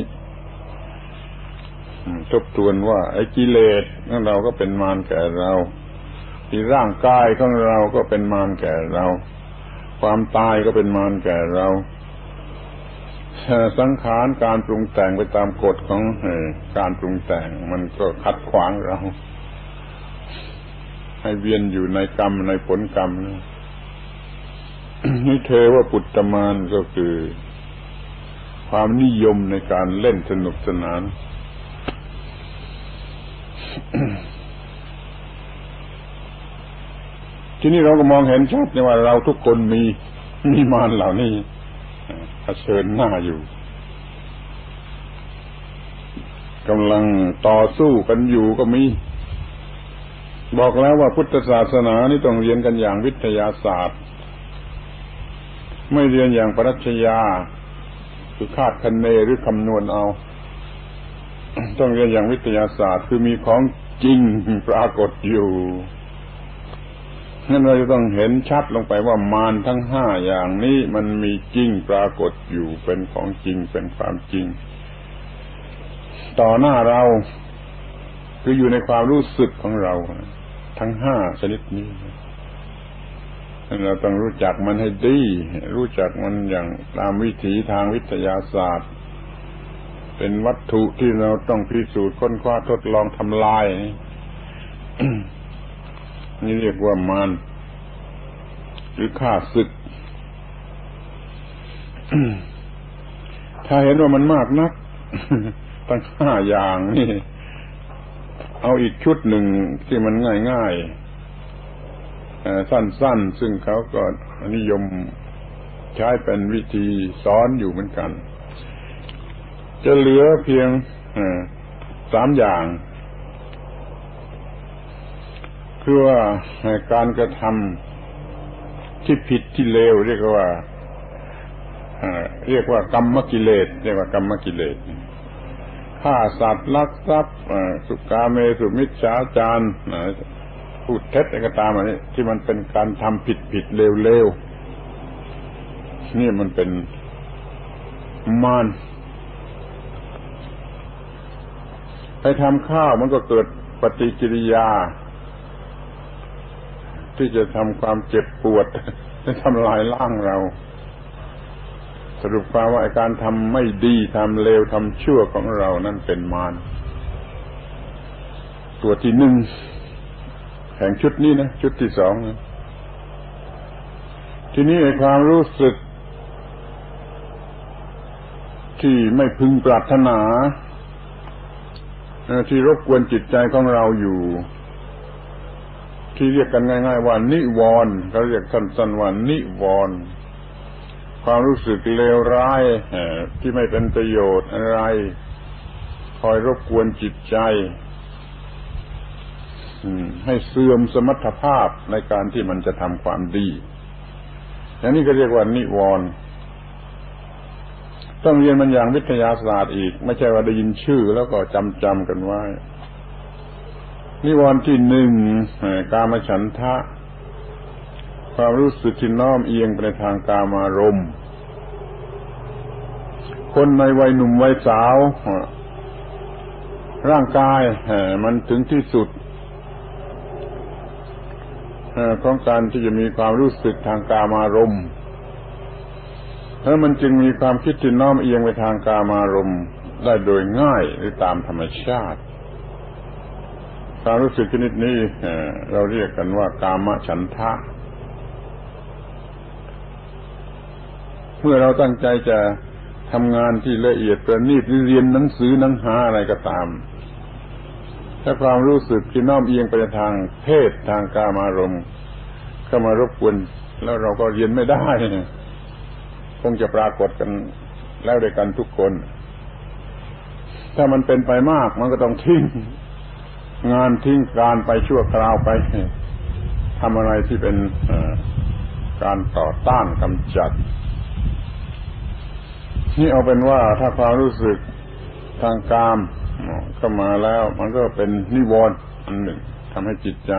ทบทวนว่าไอ้กิเลสของเราก็เป็นมารแก่เราที่ร่างกายของเราก็เป็นมารแก่เราความตายก็เป็นมารแก่เราสังขารการปรุงแต่งไปตามกฎของการปรุงแต่งมันก็ขัดขวางเราให้เวียนอยู่ในกรรมในผลกรรมนี่เทวปุตตมารก็คือความนิยมในการเล่นสนุกสนานที่นี่เราก็มองเห็นชัดว่าเราทุกคนมีมีมารเหล่านี้เผชิญหน้าอยู่กำลังต่อสู้กันอยู่ก็มีบอกแล้วว่าพุทธศาสนานี่ต้องเรียนกันอย่างวิทยาศาสตร์ไม่เรียนอย่างปรัชญาคือคาดคะเนหรือคำนวณเอาต้องเรียนอย่างวิทยาศาสตร์คือมีของจริงปรากฏอยู่งั้นเราจะต้องเห็นชัดลงไปว่ามารทั้งห้าอย่างนี้มันมีจริงปรากฏอยู่เป็นของจริงเป็นความจริงต่อหน้าเราคืออยู่ในความรู้สึกของเราทั้งห้าชนิดนี้เราต้องรู้จักมันให้ดีรู้จักมันอย่างตามวิถีทางวิทยาศาสตร์เป็นวัตถุที่เราต้องพิสูจน์ค้นคว้าทดลองทำลาย นี่เรียกว่ามารหรือข้าศึก ถ้าเห็นว่ามันมากนัก ตั้งห้าอย่างนี่เอาอีกชุดหนึ่งที่มันง่ายๆสั้นๆซึ่งเขาก็นิยมใช้เป็นวิธีสอนอยู่เหมือนกันจะเหลือเพียงสามอย่างคือว่าการกระทำที่ผิดที่เลวเรียกว่าเรียกว่ากรรมกิเลสเรียกว่ากรรมกิเลสฆ่าสัตว์ลักทรัพย์สุกาเมสุมิจฉาจารพูดเท็จอะไรก็ตามอันนี้ที่มันเป็นการทำผิดผิดเลวเลวนี่มันเป็นมารไปทำข้าวมันก็เกิดปฏิกิริยาที่จะทำความเจ็บปวดให้ทำลายล้างเราสรุปความว่าการทำไม่ดีทำเลวทำชั่วของเรานั่นเป็นมารตัวที่หนึ่งแห่งชุดนี้นะชุดที่สองนะทีนี้ไอ้ความรู้สึกที่ไม่พึงปรารถนาที่รบกวนจิตใจของเราอยู่ที่เรียกกันง่ายๆว่านิวรณ์เขาเรียกสั้นๆว่านิวรณ์ความรู้สึกเลวร้ายที่ไม่เป็นประโยชน์อะไรอยรบกวนจิตใจให้เสื่อมสมรรถภาพในการที่มันจะทำความดีอย่างนี้ก็เรียกว่านิวรณ์ต้องเรียนมันอย่างวิทยาศาสตร์อีกไม่ใช่ว่าได้ยินชื่อแล้วก็จำจำกันไว้นิวรณ์ที่หนึ่งกามฉันทะความรู้สึกที่น้อมเอียงไปในทางกามารมณ์คนในวัยหนุ่มวัยสาวร่างกายมันถึงที่สุดของการที่จะมีความรู้สึกทางกามารมณ์แล้วมันจึงมีความคิดที่น้อมเอียงไปทางกามารมณ์ได้โดยง่ายหรือตามธรรมชาติความรู้สึกชนิดนี้เราเรียกกันว่ากามฉันทะเมื่อเราตั้งใจจะทำงานที่ละเอียดประณีตหรือเรียนหนังสือหนังหาอะไรก็ตามถ้าความรู้สึกที่น้อมเอียงไปทางเพศทางกามารมณ์เข้ามารบกวนแล้วเราก็เรียนไม่ได้คงจะปรากฏกันแล้วด้วยกันทุกคนถ้ามันเป็นไปมากมันก็ต้องทิ้งงานทิ้งการไปชั่วคราวไปทำอะไรที่เป็นการต่อต้านกำจัดนี่เอาเป็นว่าถ้าความรู้สึกทางกามเข้ามาแล้วมันก็เป็นนิวรณ์อันหนึ่งทำให้จิตใจ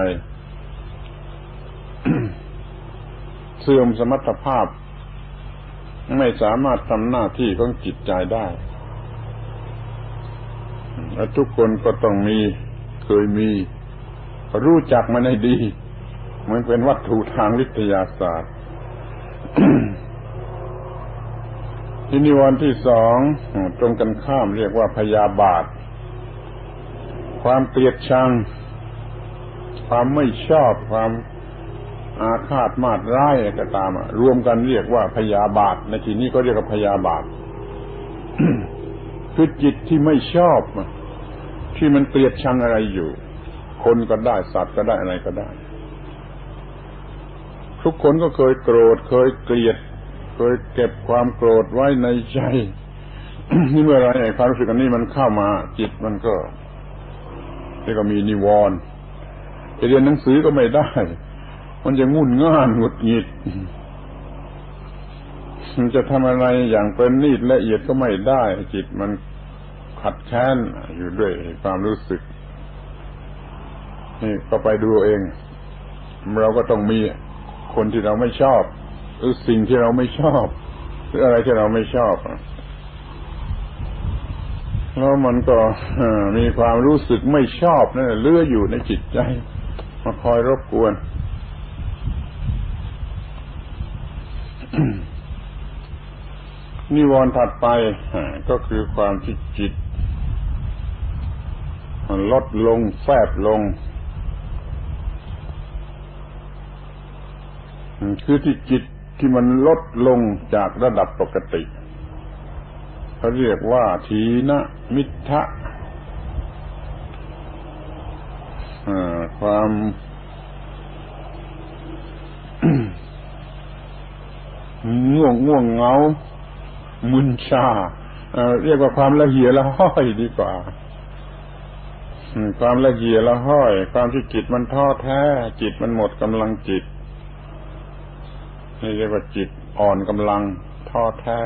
เสื่อมสมรรถภาพไม่สามารถทำหน้าที่ของจิตใจได้และทุกคนก็ต้องมีเคยมีรู้จักมันให้ดีเหมือนเป็นวัตถุทางวิทยาศาสตร์ ที่นิวรณ์ที่สองตรงกันข้ามเรียกว่าพยาบาทความเกลียดชังความไม่ชอบความอาฆาตมาดร้ายก็ตามรวมกันเรียกว่าพยาบาทในที่นี้ก็เรียกว่าพยาบาท คือจิตที่ไม่ชอบที่มันเกลียดชังอะไรอยู่คนก็ได้สัตว์ก็ได้อะไรก็ได้ทุกคนก็เคยโกรธเคยเกลียดเคยเก็บความโกรธไว้ในใจ นี่เมื่อไรไอ้ความรู้สึกอันนี้มันเข้ามาจิตมันก็นี่ก็มีนิวรณ์จะเรียนหนังสือก็ไม่ได้มันจะงุ่นง่านหงุดหงิดมันจะทำอะไรอย่างประณีตละเอียดก็ไม่ได้จิตมันขัดแค้นอยู่ด้วยความรู้สึกนี่ก็ไปดูเองเราก็ต้องมีคนที่เราไม่ชอบหรือสิ่งที่เราไม่ชอบหรืออะไรที่เราไม่ชอบแล้วมันก็มีความรู้สึกไม่ชอบนั่นเลื้ออยู่ในจิตใจมาคอยรบกวน นิวรณ์ถัดไปก็คือความที่จิตมันลดลงแฟบลงคือที่จิตที่มันลดลงจากระดับปกติเขาเรียกว่าถีนมิทธะความ ง่วงง่วงเหงามึนชาเรียกว่าความละเหี่ยละห้อยดีกว่าความละเหี่ยละห้อยความที่จิตมันท้อแท้จิตมันหมดกำลังจิตนี่เรียกว่าจิตอ่อนกำลังท้อแท้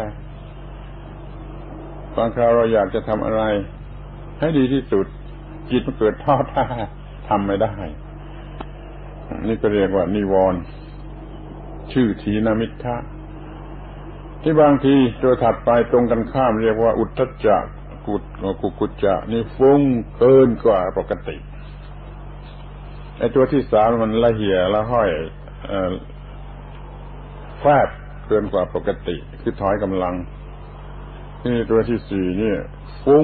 บางคราวเราอยากจะทำอะไรให้ดีที่สุดจิตมันเกิดท้อแท้ทำไม่ได้นี่ก็เรียกว่านิวรณ์ชื่อถีนมิทธะที่บางทีตัวถัดไปตรงกันข้ามเรียกว่าอุทธัจจะกุฏกุกุจจะนี่ฟุ้งเกินกว่าปกติไอ้ตัวที่สามมันละเหี่ยละห้อยเอ่อแฟบเกินกว่าปกติคือถอยกำลังนี่ตัวที่สี่นี่ฟุ้ง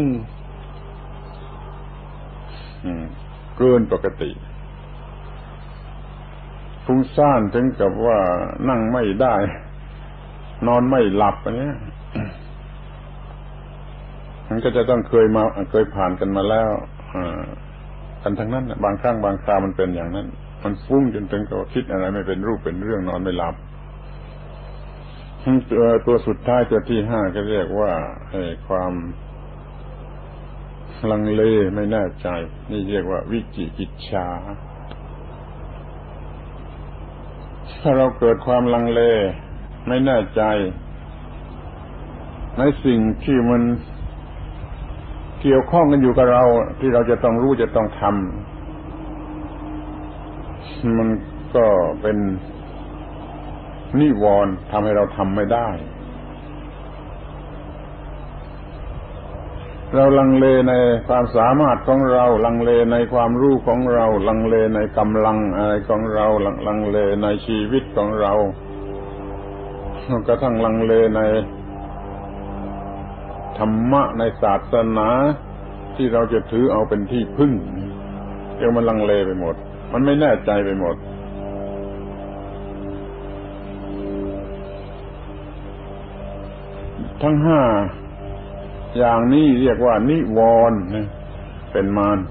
เกินปกติฟุ้งซ่านถึงกับว่านั่งไม่ได้นอนไม่หลับอันนี้มันก็จะต้องเคยมาเคยผ่านกันมาแล้วกันทั้งนั้นบางครั้งบางคราวมันเป็นอย่างนั้นมันฟุ้งจนถึงกับคิดอะไรไม่เป็นรูปเป็นเรื่องนอนไม่หลับตัวตัวสุดท้ายตัวที่ห้าก็เรียกว่าความลังเลไม่แน่ใจนี่เรียกว่าวิจิกิจฉาถ้าเราเกิดความลังเลไม่แน่ใจในสิ่งที่มันเกี่ยวข้องกันอยู่กับเราที่เราจะต้องรู้จะต้องทำมันก็เป็นนิวรณ์ทำให้เราทำไม่ได้เราลังเลในความสามารถของเราลังเลในความรู้ของเราลังเลในกำลังอะไรของเราลังเลในชีวิตของเรากระทั่งลังเลในธรรมะในศาสนาที่เราจะถือเอาเป็นที่พึ่งเดี๋ยวมันลังเลไปหมดมันไม่แน่ใจไปหมดทั้งห้าอย่างนี้เรียกว่านิวรณ์เป็นมาร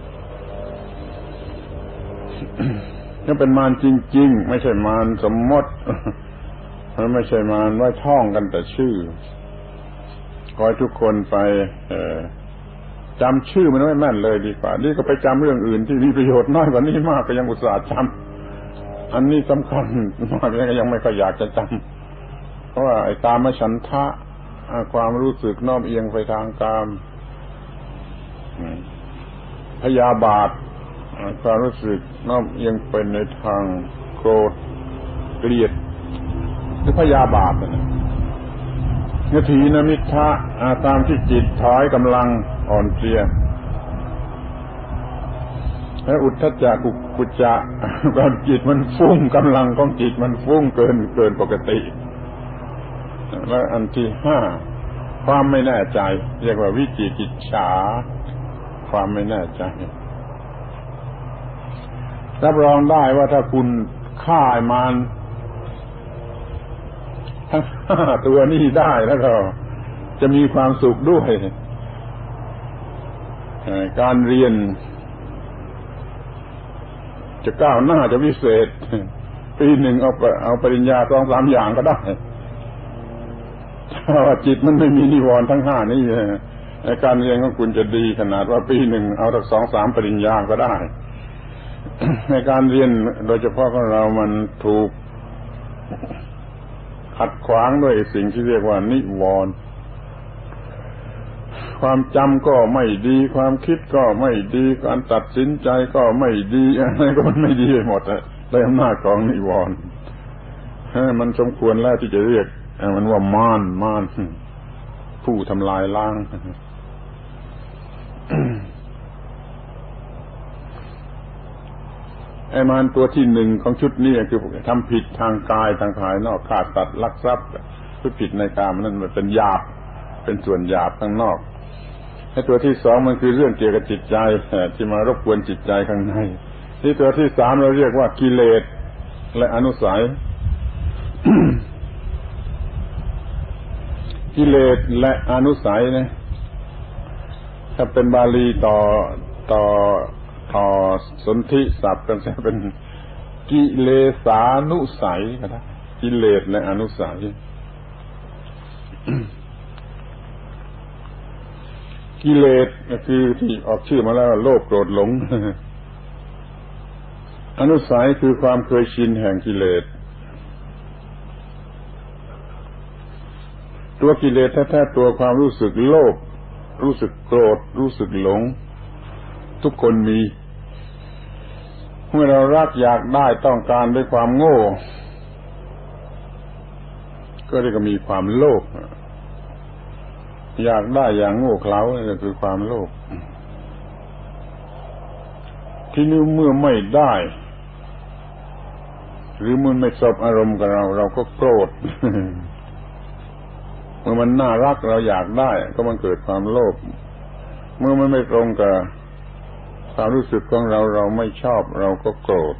นี่เป็นมารจริงๆไม่ใช่มารสมมติมันไม่ใช่มารไว้ท่องกันแต่ชื่อขอให้ทุกคนไปจำชื่อมันไว้แม่นเลยดีกว่านี่ก็ไปจำเรื่องอื่นที่มีประโยชน์น้อยกว่านี้มากก็ยังอุตส่าห์จำอันนี้สำคัญมากก็ยังไม่ค่อยอยากจะจำเพราะว่าไอ้กามฉันทะความรู้สึกน้อมเอียงไปทางกามพยาบาทความรู้สึกน้อมเอียงเป็นในทางโกรธเกลียดหรือพยาบาทนะนาทีนมิทธะตามที่จิตถอยกำลังอ่อนเพลียและอุทธัจจะกุกุจจะความจิตมันฟุ้งกำลังของจิตมันฟุ้งเกินเกินปกติและอันที่ห้าความไม่แน่ใจเรียกว่าวิจิกิจฉาความไม่แน่ใจรับรองได้ว่าถ้าคุณฆ่ามันทั้งห้าตัวนี้ได้แล้วก็จะมีความสุขด้วยการเรียนจะก้าวหน้าจะวิเศษปีหนึ่งเอาเอาปริญญาสองสามอย่างก็ได้ถ้าว่าจิตมันไม่มีนิวรณ์ทั้งห้านี้การเรียนของคุณจะดีขนาดว่าปีหนึ่งเอาสักสองสามปริญญาก็ได้ในการเรียนโดยเฉพาะของเรามันถูกขัดขวางด้วยสิ่งที่เรียกว่านิวรณ์ความจำก็ไม่ดีความคิดก็ไม่ดีการตัดสินใจก็ไม่ดีอะไรก็มันไม่ดีไปหมดเลยด้วยอำนาจของนิวรณ์มันสมควรแล้วที่จะเรียกมันว่ามารมารผู้ทำลายล้างไอ้มารตัวที่หนึ่งของชุดนี้คือทำผิดทางกายทางภายนอกฆ่าสัตว์ลักทรัพย์คือผิดในกามนั่นมันเป็นหยาบเป็นส่วนหยาบข้างนอกไอ้ตัวที่สองมันคือเรื่องเกี่ยวกับจิตใจที่มารบกวนจิตใจข้างในที่ตัวที่สามเราเรียกว่ากิเลสและอนุสัย กิเลสและอนุสัยนะถ้าเป็นบาลีต่อต่อต่อสนธิศัพท์กันจะเป็นกิเลสานุสัยก็ได้กิเลสและอนุสัย กิเลสก็คือที่ออกชื่อมาแล้วโลภโกรธหลง อนุสัยคือความเคยชินแห่งกิเลสตัวกิเลสแท้ๆตัวความรู้สึกโลภรู้สึกโกรธรู้สึกหลงทุกคนมีเมื่อเรารักอยากได้ต้องการด้วยความโง่ก็เรียกว่ามีความโลภอยากได้อย่างโง่เขลานี่ก็คือความโลภที่นี่เมื่อไม่ได้หรือมันไม่สบอารมณ์กับเราเราก็โกรธ เมื่อมันน่ารักเราอยากได้ก็มันเกิดความโลภเมื่อมันไม่ตรงกับความรู้สึกของเราเราไม่ชอบเราก็โกรธ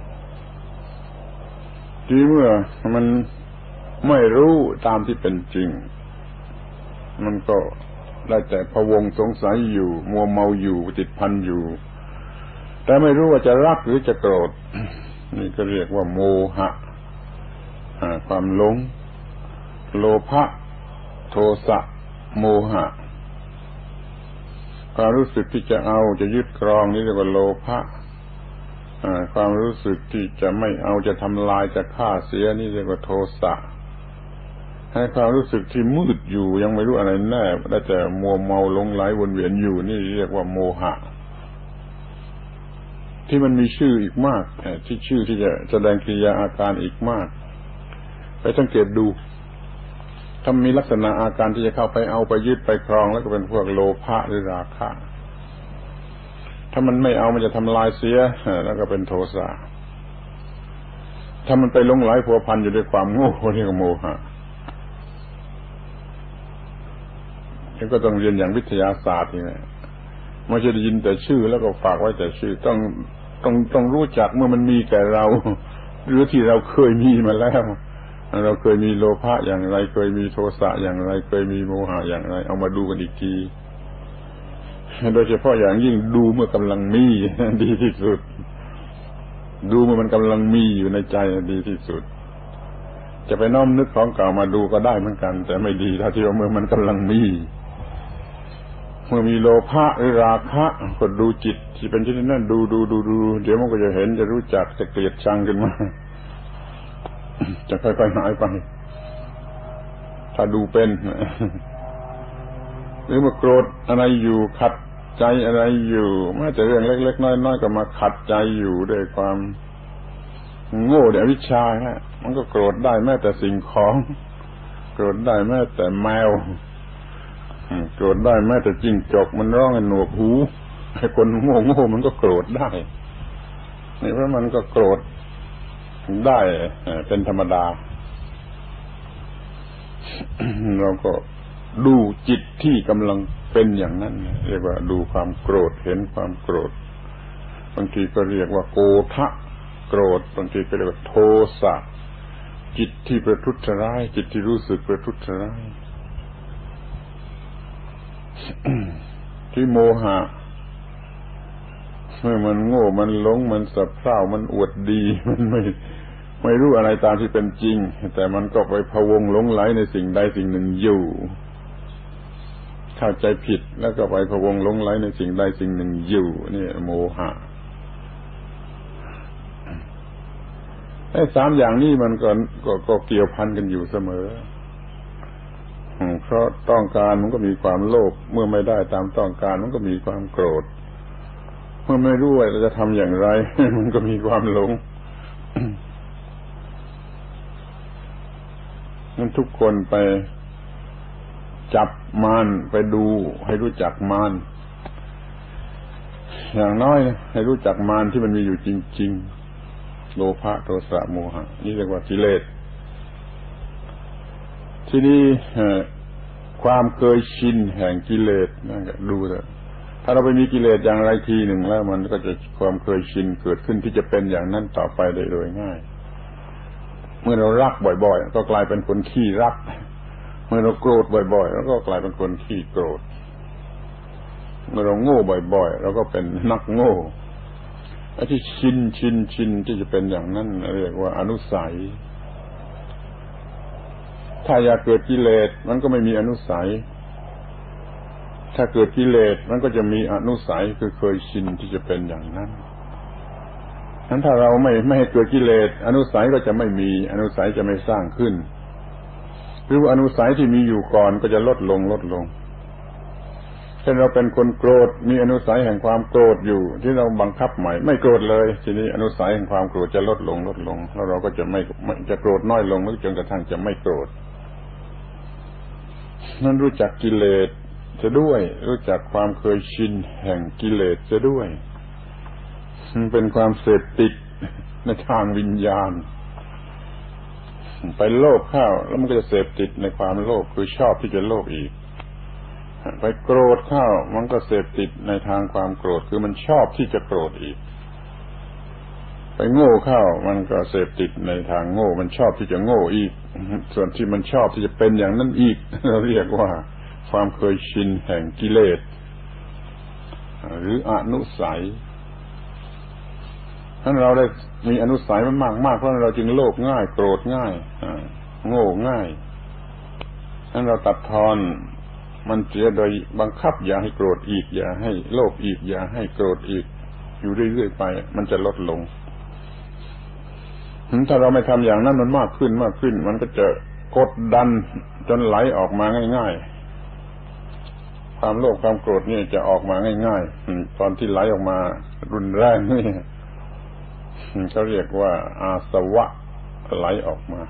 ที่เมื่อมันไม่รู้ตามที่เป็นจริงมันก็ได้แต่พะวงสงสัยอยู่มัวเมาอยู่ติดพันอยู่แต่ไม่รู้ว่าจะรักหรือจะโกรธนี่ก็เรียกว่าโมหะความหลงโลภะโทสะโมหะความรู้สึกที่จะเอาจะยึดครองนี่เรียกว่าโลภะความรู้สึกที่จะไม่เอาจะทำลายจะฆ่าเสียนี่เรียกว่าโทสะให้ความรู้สึกที่มืดอยู่ยังไม่รู้อะไรแน่ได้แต่มัวเมาหลงไหลวนเวียนอยู่นี่เรียกว่าโมหะที่มันมีชื่ออีกมากที่ชื่อที่จะแสดงกิริยาอาการอีกมากไปสังเกตดูถ้ามีลักษณะอาการที่จะเข้าไปเอาไปยึดไปครองแล้วก็เป็นพวกโลภะหรือราคะถ้ามันไม่เอามันจะทำลายเสียแล้วก็เป็นโทสะถ้ามันไปหลงไหลพัวพันอยู่ด้วยความโง่เรียกว่าโมหะนี่ก็ต้องเรียนอย่างวิทยาศาสตร์นี่แหละไม่ใช่ได้ยินแต่ชื่อแล้วก็ฝากไว้แต่ชื่อต้องต้องต้องรู้จักเมื่อมันมีแก่เราหรือที่เราเคยมีมาแล้วเราเคยมีโลภะอย่างไรเคยมีโทสะอย่างไรเคยมีโมหะอย่างไรเอามาดูกันอีกทีโดยเฉพาะอย่างยิ่งดูเมื่อกำลังมีดีที่สุดดูเมื่อมันกำลังมีอยู่ในใจดีที่สุดจะไปน้อมนึกของเก่ามาดูก็ได้เหมือนกันแต่ไม่ดีถ้าที่ว่าเมื่อมันกำลังมีเมื่อมีโลภะหรือราคะก็ดูจิตที่เป็นเช่นนั้นดูดูดูดูเดี๋ยวมันก็จะเห็นจะรู้จักจะเกลียดชังขึ้นมาจะค่อยๆหายไปถ้าดูเป็นหรือเมื่อโกรธอะไรอยู่ขัดใจอะไรอยู่แม้แต่เรื่องเล็กๆน้อยๆก็มาขัดใจอยู่ด้วยความโง่ด้วยอวิชชาฮะมันก็โกรธได้แม้แต่สิ่งของโกรธได้แม้แต่แมวโกรธได้แม้แต่จิ้งจกมันร้องให้หนวกหูไอ้คนโง่ๆมันก็โกรธได้นี่เพราะมันก็โกรธได้เป็นธรรมดาเราก็ดูจิตที่กำลังเป็นอย่างนั้นเรียกว่าดูความโกรธเห็นความโกรธบางทีก็เรียกว่าโกฏะโกรธบางทีก็เรียกว่าโทสะจิตที่ประทุษร้ายจิตที่รู้สึกประทุษร้ายที่โมหะเมื่อมันโง่มันหลงมันสะเพร่ามันอวดดีมันไม่ไม่รู้อะไรตามที่เป็นจริงแต่มันก็ไปพะวงหลงไหลในสิ่งใดสิ่งหนึ่งอยู่เข้าใจผิดแล้วก็ไปพะวงหลงไหลในสิ่งใดสิ่งหนึ่งอยู่นี่โมหะไอ้สามอย่างนี้มันก็ก็ก็เกี่ยวพันกันอยู่เสมอเพราะต้องการมันก็มีความโลภเมื่อไม่ได้ตามต้องการมันก็มีความโกรธเมื่อไม่รู้ว่าจะทำอย่างไรมันก็มีความหลงนั้นทุกคนไปจับมารไปดูให้รู้จักมารอย่างน้อยให้รู้จักมารที่มันมีอยู่จริงๆโลภะโทสะโมหะนี่เรียกว่ากิเลสที่นี่ความเคยชินแห่งกิเลสนั่นก็ดูเถอะถ้าเราไปมีกิเลสอย่างไรทีหนึ่งแล้วมันก็จะความเคยชินเกิดขึ้นที่จะเป็นอย่างนั้นต่อไปได้โดยง่ายเมื่อเรารักบ่อยๆก็กลายเป็นคนขี้รักเมื่อเราโกรธบ่อยๆแล้วก็กลายเป็นคนขี้โกรธเมื่อเราโง่บ่อยๆเราก็เป็นนักโง่ไอ้ที่ชินชินชินที่จะเป็นอย่างนั้นเรียกว่าอนุสัยถ้าอยากเกิดกิเลสมันก็ไม่มีอนุสัยถ้าเกิดกิเลสมันก็จะมีอนุสัยคือเคยชินที่จะเป็นอย่างนั้นนั้นถ้าเราไม่ไม่ให้เกิดกิเลสอนุสัยก็จะไม่มีอนุสัยจะไม่สร้างขึ้นหรือว่าอนุสัยที่มีอยู่ก่อนก็จะลดลงลดลงเช่นเราเป็นคนโกรธมีอนุสัยแห่งความโกรธอยู่ที่เราบังคับใหม่ไม่โกรธเลยทีนี้อนุสัยแห่งความโกรธจะลดลงลดลงแล้วเราก็จะไม่จะโกรธน้อยลงจนกระทั่งจะไม่โกรธนั้นรู้จักกิเลสจะด้วยรู้จักความเคยชินแห่งกิเลสจะด้วยมันเป็นความเสพติดในทางวิญญาณไปโลภเข้าแล้วมันก็จะเสพติดในความโลภคือชอบที่จะโลภอีกไปโกรธเข้ามันก็เสพติดในทางความโกรธคือมันชอบที่จะโกรธอีกไปโง่เข้ามันก็เสพติดในทางโง่มันชอบที่จะโง่อีกส่วนที่มันชอบที่จะเป็นอย่างนั้นอีกเราเรียกว่าความเคยชินแห่งกิเลสหรืออนุสัยถ้าเราได้มีอนุสัยมันมากๆเพราะเราจึงโลภง่ายโกรธง่ายโง่ง่ายถ้าเราตัดทอนมันเสียโดยบังคับอย่าให้โกรธอีกอย่าให้โลภอีกอย่าให้โกรธอีกอยู่เรื่อยๆไปมันจะลดลงถ้าเราไม่ทำอย่างนั้นมันมากขึ้นมากขึ้นมันก็จะกดดันจนไหลออกมาง่ายๆความโลภความโกรธนี่จะออกมาง่ายๆตอนที่ไหลออกมารุนแรงนี่เขาเรียกว่าอาสวะไหลออกมา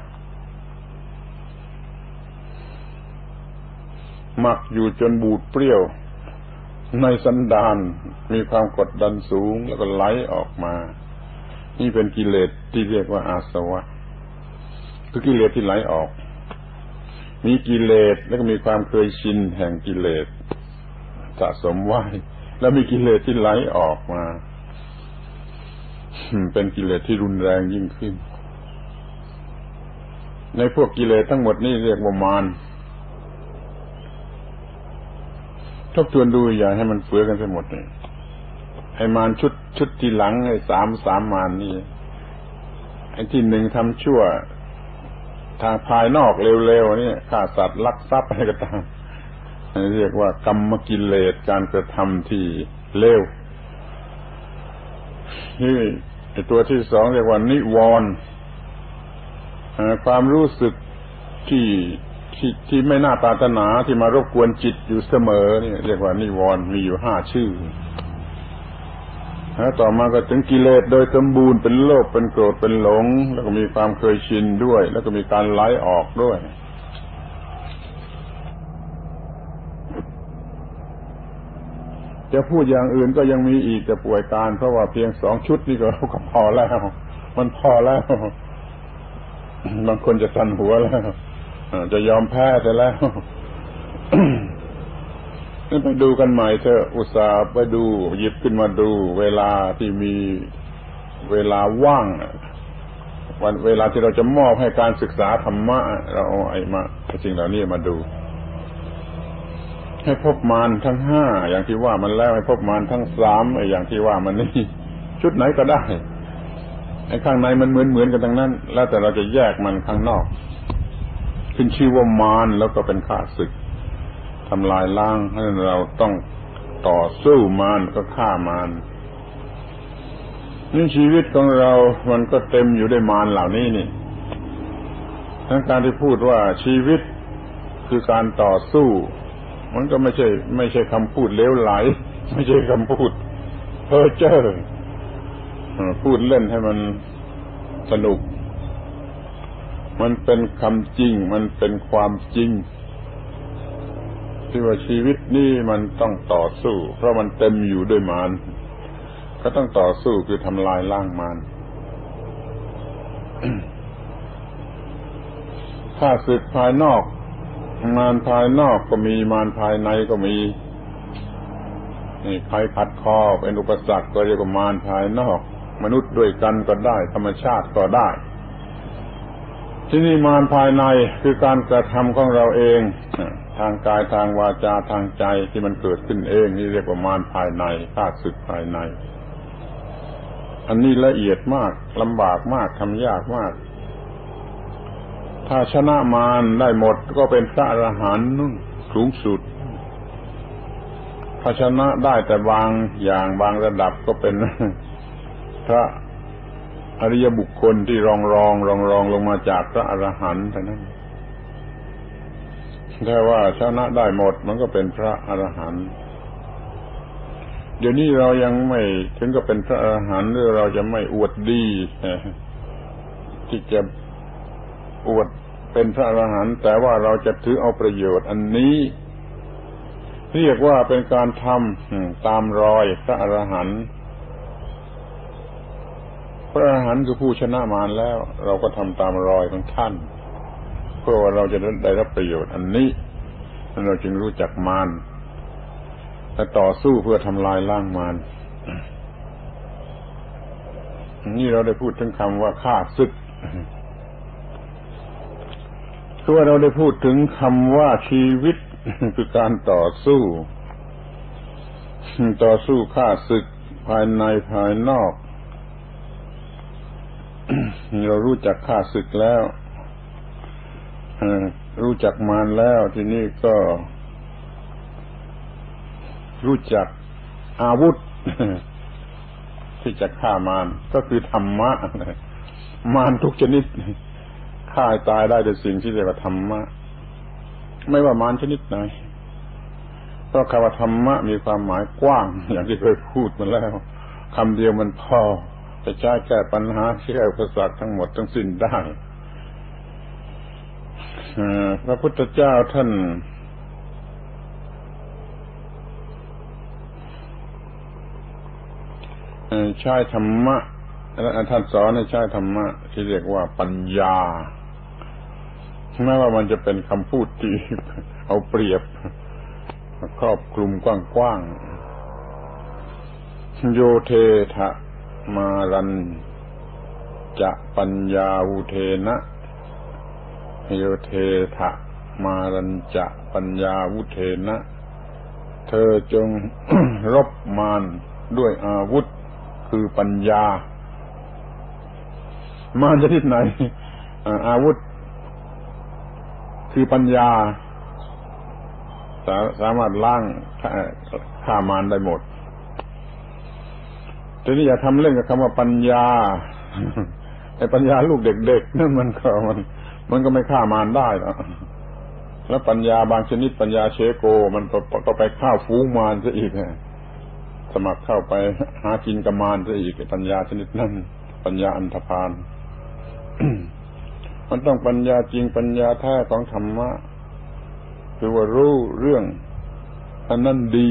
หมักอยู่จนบูดเปรี้ยวในสันดานมีความกดดันสูงแล้วก็ไหลออกมานี่เป็นกิเลสที่เรียกว่าอาสวะคือกิเลสที่ไหลออกมีกิเลสแล้วก็มีความเคยชินแห่งกิเลสสะสมไว้แล้วมีกิเลสที่ไหลออกมาเป็นกิเลสที่รุนแรงยิ่งขึ้นในพวกกิเลสทั้งหมดนี่เรียกว่ามารทบทวนดูอย่าให้มันเฟื่อกันไปหมดเลยไอ้มารชุดชุดที่หลังไอ้สามสามมารนี่ไอ้ที่หนึ่งทำชั่วทางภายนอกเร็วๆนี่ฆ่าสัตว์ลักทรัพย์อะไรก็ตามเรียกว่ากรรมกิเลสการกระทำที่เลวนี่ไอ้ตัวที่สองเรียกว่านิวรณ์ความรู้สึกที่ที่ที่ไม่น่าปรารถนาที่มารบกวนจิตอยู่เสมอนี่เรียกว่านิวรณ์มีอยู่ห้าชื่อแล้วต่อมาก็ถึงกิเลสโดยสมบูรณ์เป็นโลภเป็นโกรธเป็นหลงแล้วก็มีความเคยชินด้วยแล้วก็มีการไหลออกด้วยจะพูดอย่างอื่นก็ยังมีอีกแต่ป่วยการเพราะว่าเพียงสองชุดนี่ก็ก็พอแล้วมันพอแล้วบางคนจะสั่นหัวแล้วจะยอมแพ้แต่แล้วนี่ไปดูกันใหม่เถอะอุตส่าห์ไปดูหยิบขึ้นมาดูเวลาที่มีเวลาว่างวันเวลาที่เราจะมอบให้การศึกษาธรรมะเราเอาไอ้มาจริงเหล่านี้มาดูให้พบมารทั้งห้าอย่างที่ว่ามันแล้วให้พบมารทั้งสามไอ้อย่างที่ว่ามันนี่ชุดไหนก็ได้ไอ้ข้างในมันเหมือนเหมือนกันทั้งนั้นแล้วแต่เราจะแยกมันข้างนอกขึ้นชื่อว่ามารแล้วก็เป็นข้าศึกทำลายล้างให้เราต้องต่อสู้มารก็ฆ่ามารนี่ชีวิตของเรามันก็เต็มอยู่ด้วยมารเหล่านี้นี่ทั้งการที่พูดว่าชีวิตคือการต่อสู้มันก็ไม่ใช่ไม่ใช่คำพูดเลวไหลไม่ใช่คำพูดเพ้อเจ้อพูดเล่นให้มันสนุกมันเป็นคำจริงมันเป็นความจริงที่ว่าชีวิตนี่มันต้องต่อสู้เพราะมันเต็มอยู่ด้วยมารก็ต้องต่อสู้คือทำลายล้างมารข้าศึกภายนอกมารภายนอกก็มีมารภายในก็มีนี่ใครขัดคอเป็นอุปสรรคก็เรียกว่ามารภายนอกมนุษย์ด้วยกันก็ได้ธรรมชาติก็ได้ที่นี่มารภายในคือการกระทำของเราเองทางกายทางวาจาทางใจที่มันเกิดขึ้นเองนี่เรียกว่ามารภายในข้าศึกภายในอันนี้ละเอียดมากลำบากมากทำยากมากถ้าชนะมารได้หมดก็เป็นพระอรหันต์นู่นสูงสุดถ้าชนะได้แต่บางอย่างบางระดับก็เป็นพระอริยบุคคลที่รองรองรองรองลงมาจากพระอรหันต์เท่านั้นแต่ว่าชนะได้หมดมันก็เป็นพระอรหันต์เดี๋ยวนี้เรายังไม่ถึงกับเป็นพระอรหันต์หรือเราจะไม่อวดดีที่จะอวดเป็นพระอรหันต์แต่ว่าเราจะถือเอาประโยชน์อันนี้เรียกว่าเป็นการทำตามรอยพระอรหันต์พระอรหันต์คือผู้ชนะมารแล้วเราก็ทำตามรอยของท่านเพื่อว่าเราจะได้รับประโยชน์อันนี้เราจึงรู้จักมารและต่อสู้เพื่อทำลายล้างมารนี่เราได้พูดถึงคำว่าฆ่าศึกคือว่าเราได้พูดถึงคำว่าชีวิตคือการต่อสู้ต่อสู้ฆ่าศึกภายในภายนอกเรารู้จักฆ่าศึกแล้วรู้จักมารแล้วทีนี้ก็รู้จักอาวุธที่จะฆ่ามารก็คือธรรมะมารทุกชนิดฆ่าตายได้ด้วยสิ่งที่เรียกว่าธรรมะไม่ว่ามารชนิดไหนเพราะคำว่าธรรมะมีความหมายกว้างอย่างที่เคยพูดมาแล้วคำเดียวมันพอจะใช้แก้ปัญหาแก้อุปสรรคทั้งหมดทั้งสิ้นได้พระพุทธเจ้าท่านใช้ธรรมะและท่านสอนให้ใช้ธรรมะที่เรียกว่าปัญญาแม้ว่ามันจะเป็นคำพูดที่เอาเปรียบครอบคลุมกว้างๆโยเททะมารัญจะปัญญาวุเทนะโยเททะมารัญจะปัญญาวุเทนะเธอจง รบมารด้วยอาวุธคือปัญญามารชนิดไหนอาวุธคือปัญญาสาสามารถล้างฆ่ามารได้หมดทีนี้อย่าทำเล่นกับคำว่าปัญญาไอ้ปัญญาลูกเด็กๆนั่นมันก็มันมันก็ไม่ฆ่ามารได้หรอกแล้วปัญญาบางชนิดปัญญาเชโกมันก็ไปฆ่าฝูงมารซะอีกสมัครเข้าไปหากินกับมารซะอีกปัญญาชนิดนั้นปัญญาอันธพาล มันต้องปัญญาจริงปัญญาแท้ของธรรมะคือว่ารู้เรื่องอันนั้นดี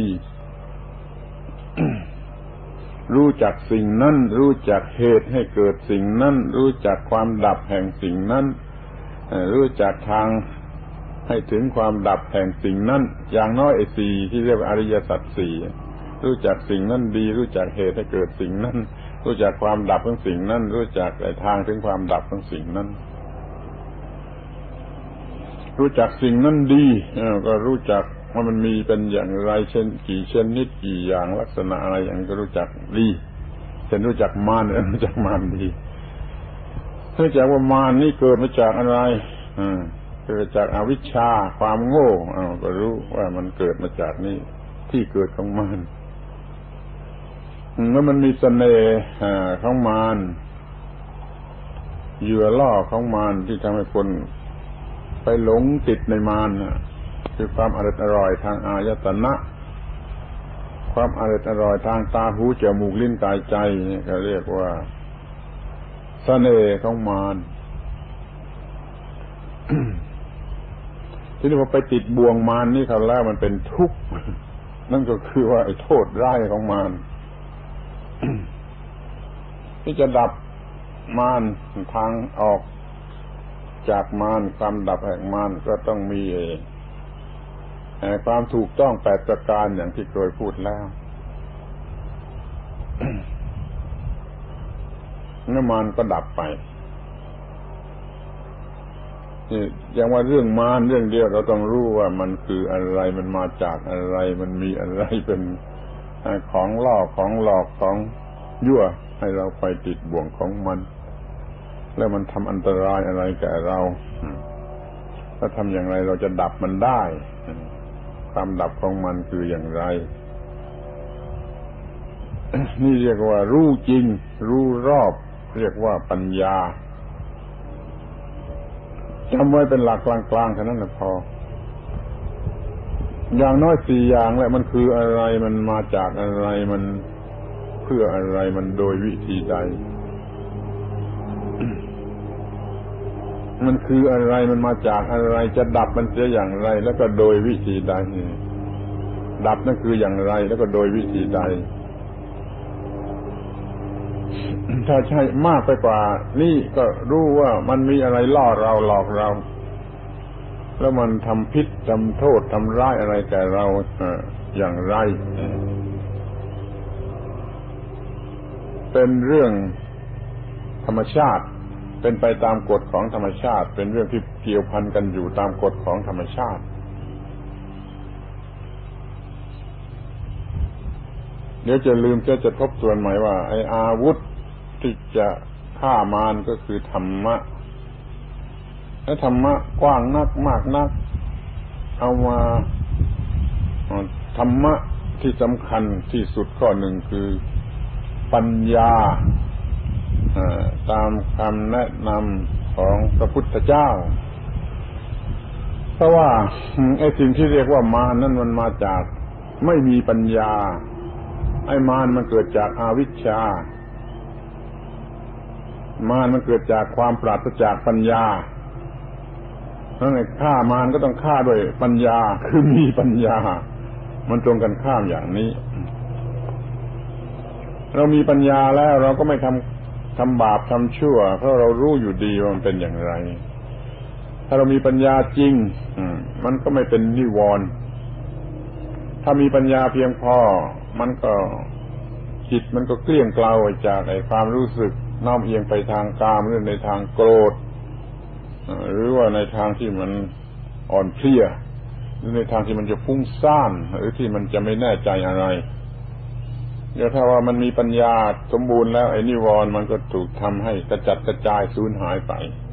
รู้จักสิ่งนั้นรู้จักเหตุให้เกิดสิ่งนั้นรู้จักความดับแห่งสิ่งนั้นรู้จักทางให้ถึงความดับแห่งสิ่งนั้นอย่างน้อยไอ้สี่ที่เรียกว่าอริยสัจสี่รู้จักสิ่งนั้นดีรู้จักเหตุให้เกิดสิ่งนั้นรู้จักความดับของสิ่งนั้นรู้จักไอ้ทางถึงความดับของสิ่งนั้นรู้จักสิ่งนั้นดีก็รู้จักว่ามันมีเป็นอย่างไรเช่นกี่ชนิดกี่อย่างลักษณะอะไรอย่างก็รู้จักดีเช่นรู้จักมารรู้จักมารดีรู้จักว่ามารนี่เกิดมาจากอะไรเกิดจากอวิชชาความโง่ก็รู้ว่ามันเกิดมาจากนี่ที่เกิดของมารแล้วมันมีเสน่ห์ของมารเหยื่อล่อของมารที่ทำให้คนไปหลงติดในมารคือความอร่อยอร่อยทางอายตนะความอร่อยอร่อยทางตาหูจมูกลิ้นกายใจนี่เขาเรียกว่าเสน่ห์ของมาร ที่นี่พอไปติดบ่วงมารนี่เขาแล้วมันเป็นทุกข์นั่นก็คือว่าไอ้โทษร้ายของมาร ที่จะดับมารทางออกจากมารความดับแห่งมารก็ต้องมีความถูกต้องแปดประการอย่างที่เคยพูดแล้ว น้ำมารก็ดับไปนี่อย่างว่าเรื่องมารเรื่องเดียวเราต้องรู้ว่ามันคืออะไรมันมาจากอะไรมันมีอะไรเป็นของล่อของหลอกของยั่วให้เราไปติดบ่วงของมันแล้วมันทำอันตรายอะไรแก่เราถ้าทำอย่างไรเราจะดับมันได้ความดับของมันคืออย่างไร นี่เรียกว่ารู้จริงรู้รอบเรียกว่าปัญญาจำไว้เป็นหลักกลางๆเท่านั้นแหละพออย่างน้อยสี่อย่างแหละมันคืออะไรมันมาจากอะไรมันเพื่ออะไรมันโดยวิธีใด มันคืออะไรมันมาจากอะไรจะดับมันเสียอย่างไรแล้วก็โดยวิธีใดดับนั่นคืออย่างไรแล้วก็โดยวิธีใดถ้าใช่มากไปกว่านี่ก็รู้ว่ามันมีอะไรล่อเราหลอกเราแล้วมันทำพิษทำโทษทำร้ายอะไรแก่เราอย่างไรเป็นเรื่องธรรมชาติเป็นไปตามกฎของธรรมชาติเป็นเรื่องที่เกี่ยวพันกันอยู่ตามกฎของธรรมชาติเดี๋ยวจะลืมจะจะทบทวนใหม่ว่าไอ้อาวุธที่จะฆ่ามารก็คือธรรมะและธรรมะกว้างนักมากนักเอามาธรรมะที่สำคัญที่สุดข้อหนึ่งคือปัญญาตามคำแนะนำของพระพุทธเจ้าเพราะว่าไอ้สิ่งที่เรียกว่ามารนั่นมันมาจากไม่มีปัญญาไอ้มารมันเกิดจากอวิชชามารมันเกิดจากความปราศจากปัญญาเพราะฉะนั้นฆ่ามารก็ต้องฆ่าด้วยปัญญาคือมีปัญญามันตรงกันข้ามอย่างนี้เรามีปัญญาแล้วเราก็ไม่ทำทำบาปทำชั่วเพราะเรารู้อยู่ดีว่ามันเป็นอย่างไรถ้าเรามีปัญญาจริงมันก็ไม่เป็นนิวรณ์ถ้ามีปัญญาเพียงพอมันก็จิตมันก็เกลี้ยงเกลาจากไอ้ความรู้สึกน้อมเอียงไปทางกามหรือในทางโกรธหรือว่าในทางที่มันอ่อนเพลียหรือในทางที่มันจะฟุ้งซ่านหรือที่มันจะไม่แน่ใจอะไรเดี๋ยวถ้าว่ามันมีปัญญาสมบูรณ์แล้วไอ้นิวรณ์มันก็ถูกทำให้กระจัดกระจายสูญหายไป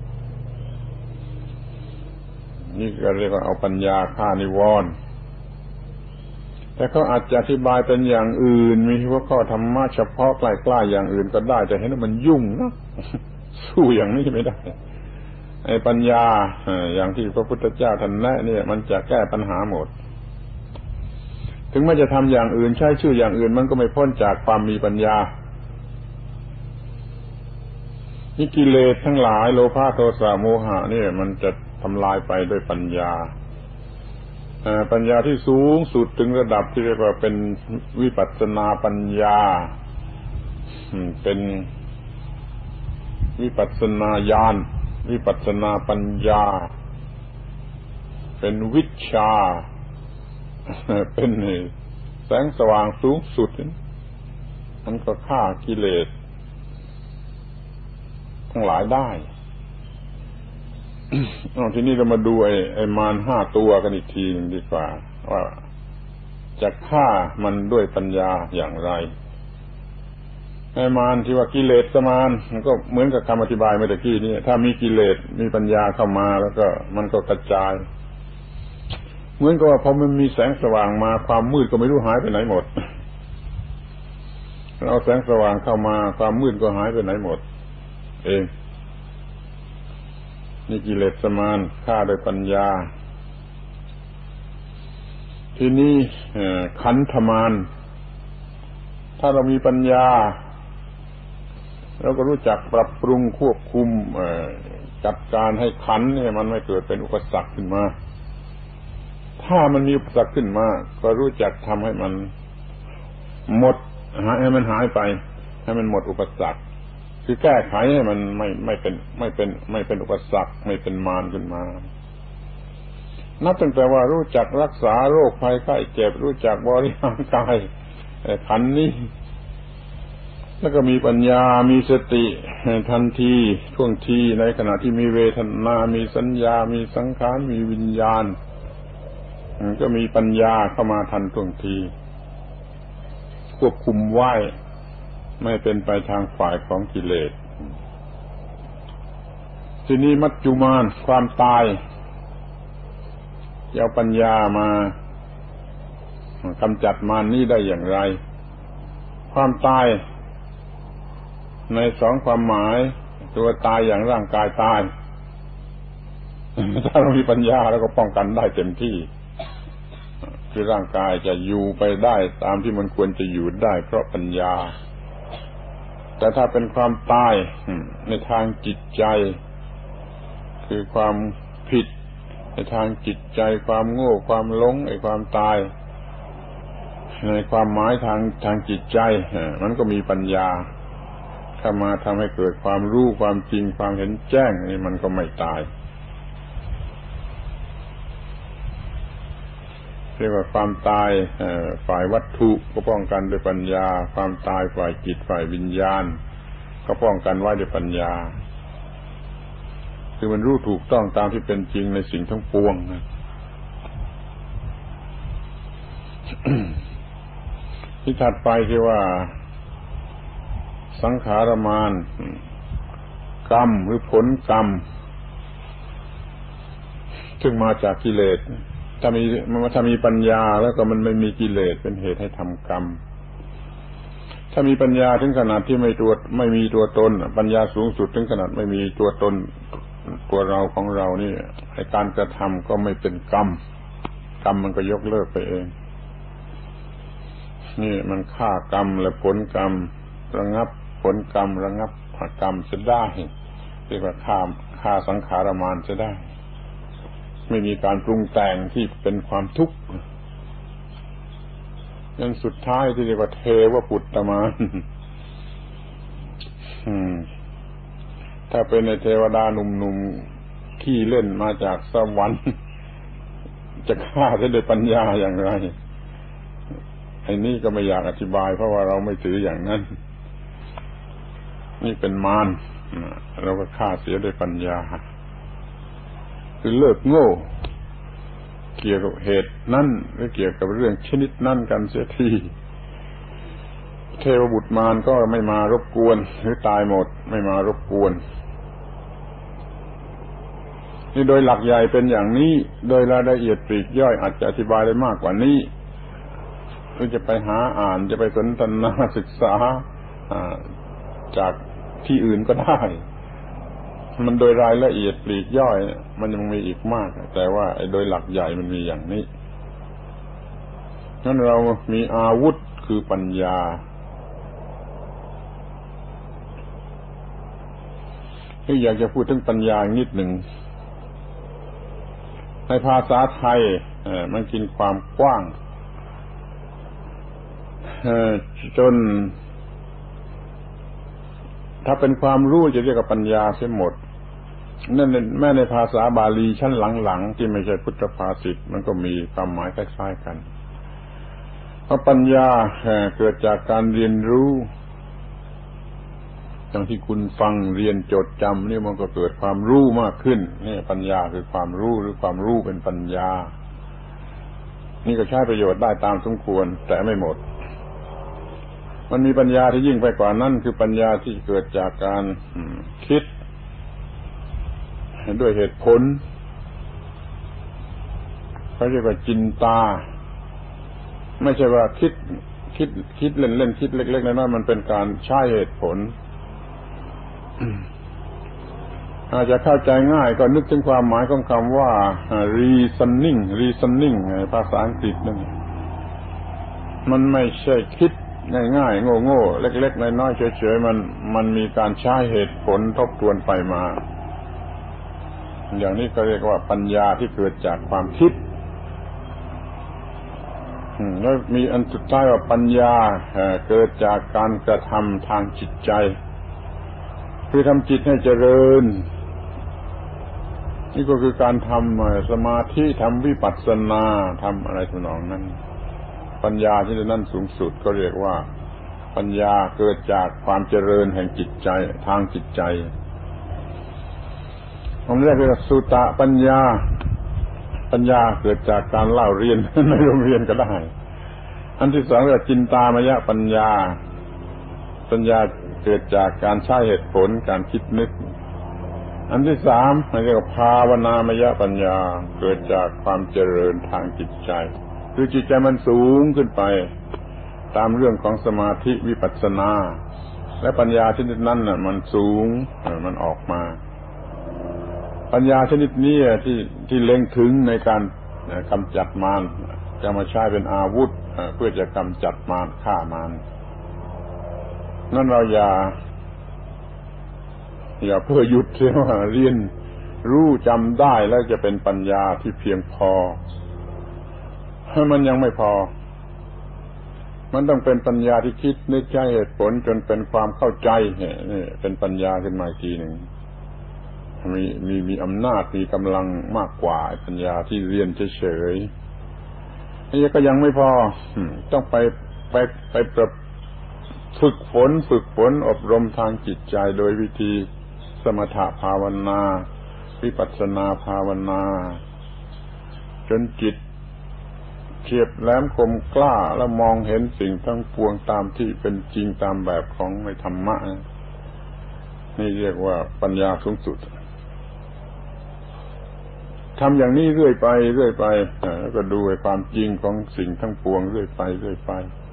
นี่ก็เรียกว่าเอาปัญญาฆ่านิวรณ์แต่เขาอาจจะอธิบายเป็นอย่างอื่นมีหัวข้อธรรมะเฉพาะใกล้ๆอย่างอื่นก็ได้แต่เห็นว่ามันยุ่งนะสู้อย่างนี้ไม่ได้ไอ้ปัญญาอย่างที่พระพุทธเจ้าท่านแนะเนี่ยมันจะแก้ปัญหาหมดถึงแม้จะทำอย่างอื่นใช้ชื่ออย่างอื่นมันก็ไม่พ้นจากความมีปัญญานี่กิเลสทั้งหลายโลภะโทสะโมหะนี่มันจะทำลายไปด้วยปัญญาปัญญาที่สูงสุดถึงระดับที่เรียกว่าเป็นวิปัสสนาปัญญาเป็นวิปัสสนาญาณวิปัสสนาปัญญาเป็นวิชชาเป็นแสงสว่างสูงสุดมันก็ฆ่ากิเลสทั้งหลายได้ทีนี้เรามาดูไอ้ไอ้มารห้าตัวกันอีกทีนึงดีกว่าว่าจะฆ่ามันด้วยปัญญาอย่างไรไอ้มารที่ว่ากิเลสมารมันก็เหมือนกับคำอธิบายเมื่อกี้นี้ถ้ามีกิเลสมีปัญญาเข้ามาแล้วก็มันก็กระจายเหมือนกับว่าพอมันมีแสงสว่างมาความมืดก็ไม่รู้หายไปไหนหมดเราแสงสว่างเข้ามาความมืดก็หายไปไหนหมดเองนี่กิเลสมารฆ่าโดยปัญญาทีนี้ขันธมารถ้าเรามีปัญญาเราก็รู้จักปรับปรุงควบคุมจัดการให้ขันเนี่ยมันไม่เกิดเป็นอุปสรรคขึ้นมาถ้ามันมีอุปสรรคขึ้นมาก็รู้จักทำให้มันหมดให้มันหายไปให้มันหมดอุปสรรคคือแก้ไขให้มันไม่ไม่เป็นไม่เป็นไม่เป็นอุปสรรคไม่เป็นมารขึ้นมานับตั้งแต่ว่ารู้จักรักษาโรคภัยไข้เจ็บรู้จักบริหารกายขันนี้แล้วก็มีปัญญามีสติทันทีท่วงทีในขณะที่มีเวทนามีสัญญามีสังขารมีวิญญาณก็มีปัญญาเข้ามาทันท่วงทีควบคุมไว้ไม่เป็นไปทางฝ่ายของกิเลสทีนี้มัจจุมานความตายเอาปัญญามากำจัดมารนี้ได้อย่างไรความตายในสองความหมายตัวตายอย่างร่างกายตายถ้าเรามีปัญญาแล้วก็ป้องกันได้เต็มที่คือร่างกายจะอยู่ไปได้ตามที่มันควรจะอยู่ได้เพราะปัญญาแต่ถ้าเป็นความตายในทางจิตใจคือความผิดในทางจิตใจความโง่ความหลงไอ้ความตายในความหมายทางทางจิตใจมันก็มีปัญญาเข้ามาทำให้เกิดความรู้ความจริงความเห็นแจ้งนี่มันก็ไม่ตายเรียกว่าความตายฝ่ายวัตถุก็ป้องกันด้วยปัญญาความตายฝ่ายจิตฝ่ายวิญญาณก็ป้องกันไว้ด้วยปัญญาคือมันรู้ถูกต้องตามที่เป็นจริงในสิ่งทั้งปวงนะ ที่ถัดไปที่ว่าสังขารมารกรรมหรือผลกรรมซึ่งมาจากกิเลสถ้ามีถ้ามีปัญญาแล้วก็มันไม่มีกิเลสเป็นเหตุให้ทำกรรมถ้ามีปัญญาถึงขนาดที่ไม่ตัวไม่มีตัวตนปัญญาสูงสุดถึงขนาดไม่มีตัวตนตัวเราของเรานี่ไอ้การกระทำก็ไม่เป็นกรรมกรรมมันก็ยกเลิกไปเองนี่มันฆ่ากรรมและผลกรรมระงับผลกรรมระงับกรรมจะได้เรียกว่าฆ่าฆ่าสังขารมารจะได้ไม่มีการปรุงแต่งที่เป็นความทุกข์ยันสุดท้ายที่เรียกว่าเทวปุตตมารถ้าเป็นในเทวดาหนุ่มๆขี้เล่นมาจากสวรรค์จะฆ่าได้ด้วยปัญญาอย่างไรไอ้นี่ก็ไม่อยากอธิบายเพราะว่าเราไม่ถืออย่างนั้นนี่เป็นมารเราก็ฆ่าเสียด้วยปัญญาคือเลิกโง่เกี่ยวกับเหตุนั่นหรือเกี่ยวกับเรื่องชนิดนั่นกันเสียทีเทวบุตรมารก็ไม่มารบกวนหรือตายหมดไม่มารบกวนนี่โดยหลักใหญ่เป็นอย่างนี้โดยรายละเอียดปลีกย่อยอาจจะอธิบายได้มากกว่านี้หรือจะไปหาอ่านจะไปสนทนาศึกษาจากที่อื่นก็ได้มันโดยรายละเอียดปลีกย่อยมันยังมีอีกมากแต่ว่าไอ้โดยหลักใหญ่มันมีอย่างนี้งั้นเรามีอาวุธคือปัญญาที่อยากจะพูดถึงปัญญานิดหนึ่งในภาษาไทยมันกินความกว้างจนถ้าเป็นความรู้จะเรียกว่าปัญญาเสียหมดนั่นแม้ในภาษาบาลีชั้นหลังๆที่ไม่ใช่พุทธภาษิตมันก็มีความหมายคล้ายๆกันเพราะปัญญาเกิดจากการเรียนรู้อย่างที่คุณฟังเรียนจดจำนี่มันก็เกิดความรู้มากขึ้นนี่ปัญญาคือความรู้หรือความรู้เป็นปัญญานี่ก็ใช้ประโยชน์ได้ตามสมควรแต่ไม่หมดมันมีปัญญาที่ยิ่งไปกว่านั้นคือปัญญาที่เกิดจากการคิดด้วยเหตุผลเขาเรียกว่าจินตาไม่ใช่ว่าคิดคิดคิดเล่นๆคิดเล็กๆน้อยๆมันเป็นการใช้เหตุผลอาจจะเข้าใจง่ายก็นึกถึงความหมายของคำว่า reasoning reasoning ภาษาอังกฤษนั่นมันไม่ใช่คิดง่ายๆโง่ๆเล็กๆน้อยๆเฉยๆมันมันมีการใช้เหตุผลทบทวนไปมาอย่างนี้ก็เรียกว่าปัญญาที่เกิดจากความคิดแล้วมีอันสุดท้ายว่าปัญญาเกิดจากการกระทำทางจิตใจคือทำจิตให้เจริญนี่ก็คือการทำสมาธิทำวิปัสสนาทำอะไรทำนองนั้นปัญญาที่นั่นสูงสุดก็เรียกว่าปัญญาเกิดจากความเจริญแห่งจิตใจทางจิตใจผมเรียกว่าสุตตะปัญญาปัญญาเกิดจากการเล่าเรียนในโรงเรียนก็ได้อันที่สองเรียกว่าจินตามยปัญญาปัญญาเกิดจากการใช้เหตุผลการคิดนึกอันที่สามเรียกว่าภาวนามยปัญญาเกิดจากความเจริญทางจิตใจคือจิตใจมันสูงขึ้นไปตามเรื่องของสมาธิวิปัสสนาและปัญญาชนิดนั้นน่ะมันสูงมันออกมาปัญญาชนิดนี้ที่ที่เล็งถึงในการกำจัดมารจะมาใช้เป็นอาวุธเพื่อจะกำจัดมารฆ่ามารนั่นเราอย่าอย่าเพื่อหยุดเสียว่าเรียนรู้จำได้แล้วจะเป็นปัญญาที่เพียงพอมันยังไม่พอมันต้องเป็นปัญญาที่คิดนึกใช้เหตุผลจนเป็นความเข้าใจนี่เป็นปัญญาขึ้นมาอีกทีหนึ่งมีมีมีอำนาจมีกำลังมากกว่าปัญญาที่เรียนเฉยๆนี่ก็ยังไม่พอต้องไปไปไปประฝึกฝนฝึกฝนอบรมทางจิตใจโดยวิธีสมถภาวนาวิปัสสนาภาวนาจนจิตเฉียบแหลมคมกล้าและมองเห็นสิ่งทั้งปวงตามที่เป็นจริงตามแบบของในธรรมะนี่เรียกว่าปัญญาสูงสุดทำอย่างนี้เรื่อยไปเรื่อยไปแล้วก็ดูความจริงของสิ่งทั้งปวงเรื่อยไปเรื่อยไป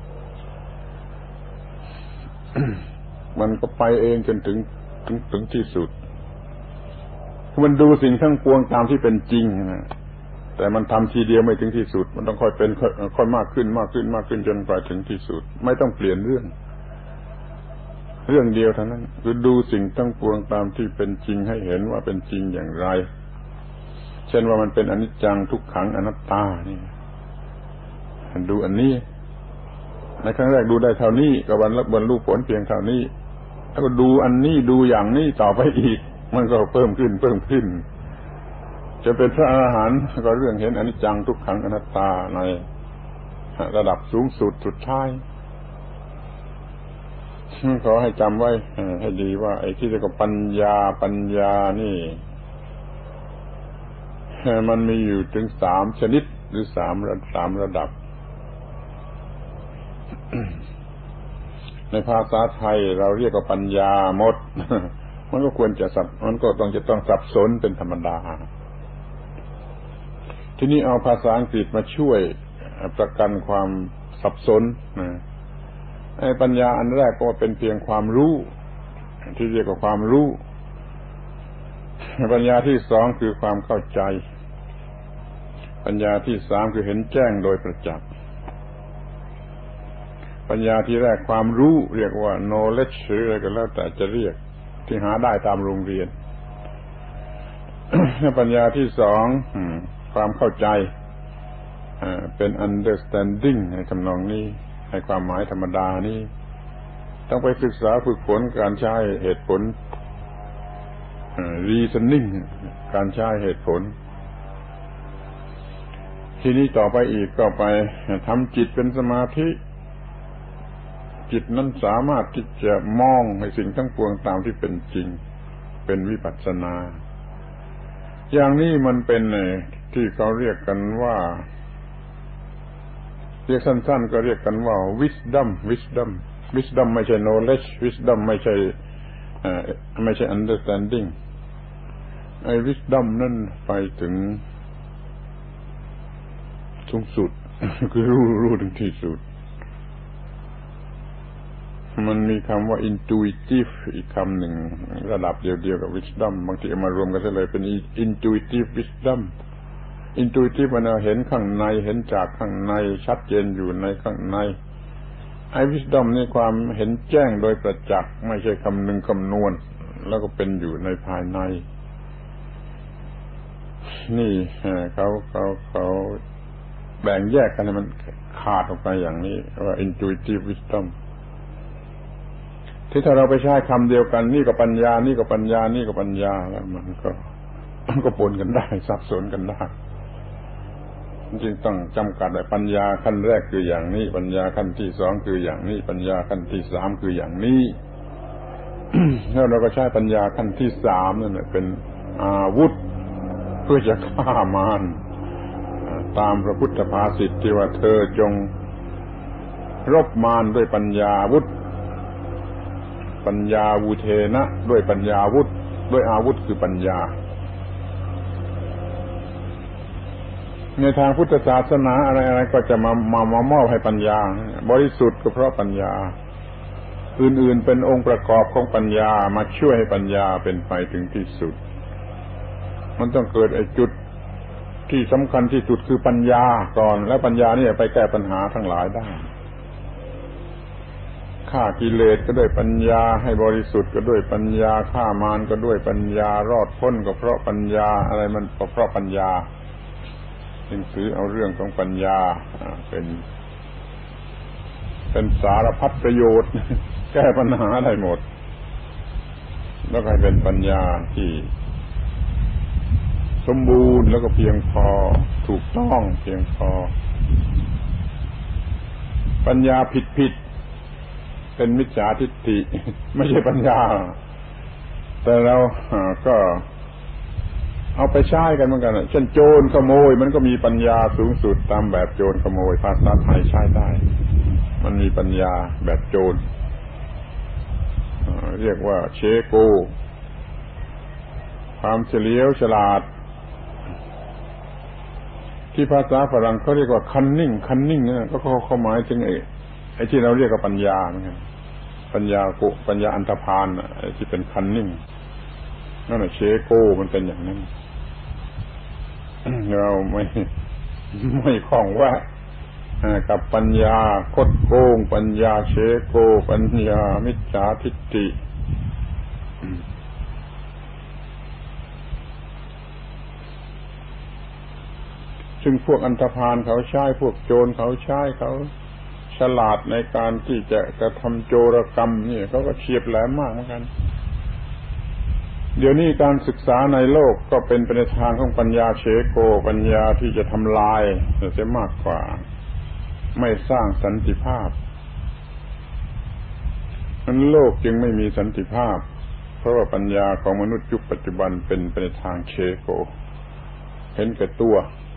มันก็ไปเองจนถึงถึงถึงที่สุดมันดูสิ่งทั้งปวงตามที่เป็นจริงนะแต่มันทำทีเดียวไม่ถึงที่สุดมันต้องค่อยเป็นค่อยมากขึ้นมากขึ้นมากขึ้นจนไปถึงที่สุดไม่ต้องเปลี่ยนเรื่องเรื่องเดียวเท่านั้นคือดูสิ่งทั้งปวงตามที่เป็นจริงให้เห็นว่าเป็นจริงอย่างไรเช่นว่ามันเป็นอนิจจังทุกขังอนัตตานี่ดูอันนี้ในครั้งแรกดูได้เท่านี้ก็บรรลุบรรลุผลเพียงเท่านี้แล้วก็ดูอันนี้ดูอย่างนี้ต่อไปอีกมันก็เพิ่มขึ้นเพิ่มขึ้นจะเป็นพระอรหันต์ก็เรื่องเห็นอนิจจังทุกขังอนัตตาในระดับสูงสุดสุดท้ายขอให้จำไว้ให้ดีว่าไอ้ที่เรียกว่าปัญญาปัญญานี่มันมีอยู่ถึงสามชนิดหรือสามระสามระดับในภาษาไทยเราเรียกว่าปัญญาหมดมันก็ควรจะสับมันก็ต้องจะต้องสับสนเป็นธรรมดาทีนี้เอาภาษาอังกฤษมาช่วยประกันความสับสนนะไอ้ปัญญาอันแรกก็เป็นเพียงความรู้ที่เรียกว่าความรู้ปัญญาที่สองคือความเข้าใจปัญญาที่สามคือเห็นแจ้งโดยประจักษ์ปัญญาที่แรกความรู้เรียกว่า knowledge หรืออะไรก็แล้วแต่จะเรียกที่หาได้ตามโรงเรียน ปัญญาที่สองความเข้าใจเป็น understanding ในคำนองนี้ในความหมายธรรมดานี้ต้องไปศึกษาฝึกฝนการใช้เหตุผล reasoning การใช้เหตุผลทีนี้ต่อไปอีกก็ไปทำจิตเป็นสมาธิจิตนั้นสามารถที่จะมองให้สิ่งทั้งปวงตามที่เป็นจริงเป็นวิปัสสนาอย่างนี้มันเป็นที่เขาเรียกกันว่าเรียกสั้นๆก็เรียกกันว่า wisdom wisdom wisdom ไม่ใช่ knowledge wisdom ไม่ใช่ไม่ใช่ understanding ไอ้ wisdom นั่นไปถึงสูงสุดคือรู้รู้ถึงที่สุดมันมีคำว่า intuitive อีกคำหนึ่งระดับเดียวๆกับ wisdom บางทีเอามารวมกันเลยเป็น intuitive wisdom intuitive มันเห็นข้างในเห็นจากข้างในชัดเจนอยู่ในข้างในไอ้ wisdom นี่ความเห็นแจ้งโดยประจักษ์ไม่ใช่คำนึงคำนวณแล้วก็เป็นอยู่ในภายในนี่เขาเขาเขาแบ่งแยกกันให้มันขาดออกไปอย่างนี้ว่า intuitive wisdom ที่ถ้าเราไปใช้คำเดียวกันนี่ก็ปัญญานี่ก็ปัญญานี่ก็ปัญญาแล้วมันก็มันก็ปนกันได้สับสนกันได้จึงต้องจำกัดว่าปัญญาขั้นแรกคืออย่างนี้ปัญญาขั้นที่สองคืออย่างนี้ปัญญาขั้นที่สามคืออย่างนี้ แล้วเราก็ใช้ปัญญาขั้นที่สามนั่นแหละเป็นอาวุธเพื่อจะฆ่ามารตามพระพุทธภาษิตที่ว่าเธอจงรบมารด้วยปัญญาวุธปัญญาวุเทนะด้วยปัญญาวุธด้วยอาวุธคือปัญญาในทางพุทธศาสนาอะไรๆก็จะมามามามอบให้ปัญญาบริสุทธิ์ก็เพราะปัญญาอื่นๆเป็นองค์ประกอบของปัญญามาช่วยให้ปัญญาเป็นไปถึงที่สุดมันต้องเกิดไอ้จุดที่สำคัญที่สุดคือปัญญาก่อนแล้วปัญญานี่ไปแก้ปัญหาทั้งหลายได้ฆ่ากิเลสก็ด้วยปัญญาให้บริสุทธิ์ก็ด้วยปัญญาฆ่ามารก็ด้วยปัญญารอดพ้นก็เพราะปัญญาอะไรมันก็เพราะปัญญาจึงถือเอาเรื่องของปัญญาเป็นเป็นสารพัดประโยชน์แก้ปัญหาได้หมดแล้วให้เป็นปัญญาที่สมบูรณ์แล้วก็เพียงพอถูกต้องเพียงพอปัญญาผิดๆเป็นมิจฉาทิฏฐิไม่ใช่ปัญญาแต่เราก็เอาไปใช้กันเหมือนกันเช่นโจรขโมยมันก็มีปัญญาสูงสุดตามแบบโจรขโมยภาษาไทยใช้ได้มันมีปัญญาแบบโจรเรียกว่าเชโกความเฉลียวฉลาดที่ภาษาฝรั่งเขาเรียกว่า cunning cunning นะก็เขาเขาหมายถึงไอ้ไอ้ที่เราเรียกว่าปัญญาเหมือนกันปัญญาโกปัญญาอันธพาลน่ะไอ้ที่เป็น cunning นั่นน่ะเชโกมันเป็นอย่างนั้นเราไม่ไม่คล้องแวะกับปัญญาคดโกงปัญญาเชโกปัญญามิจฉาทิฏฐิซึ่งพวกอันธพาลเขาใช้พวกโจรเขาใช้เขาฉลาดในการที่จะกระทำโจรกรรมนี่เขาก็เฉียบแหลมมากเหมือนกันเดี๋ยวนี้การศึกษาในโลกก็เป็นไปในทางของปัญญาเชโกปัญญาที่จะทำลายเสียมากกว่าไม่สร้างสันติภาพนั้นโลกจึงไม่มีสันติภาพเพราะว่าปัญญาของมนุษย์ยุคปัจจุบันเป็นไปในทางเชโกเห็นแก่ตัว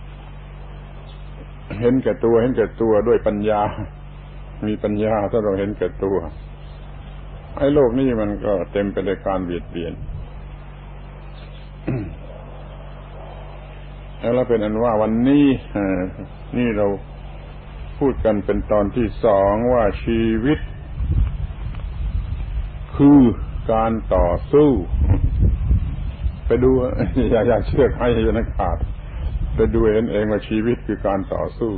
เห็นแก่ตัวเห็นแก่ตัวด้วยปัญญามีปัญญาถ้าเราเห็นแก่ตัวไอ้โลกนี้มันก็เต็มไปด้วยการเบียดเบียนแล้วเป็นอันว่าวันนี้นี่เราพูดกันเป็นตอนที่สองว่าชีวิตคือการต่อสู้ไปดูอย่าอย่าเชื่อใครอย่านักขาดไปดูเห็นเองว่าชีวิตคือการต่อสู้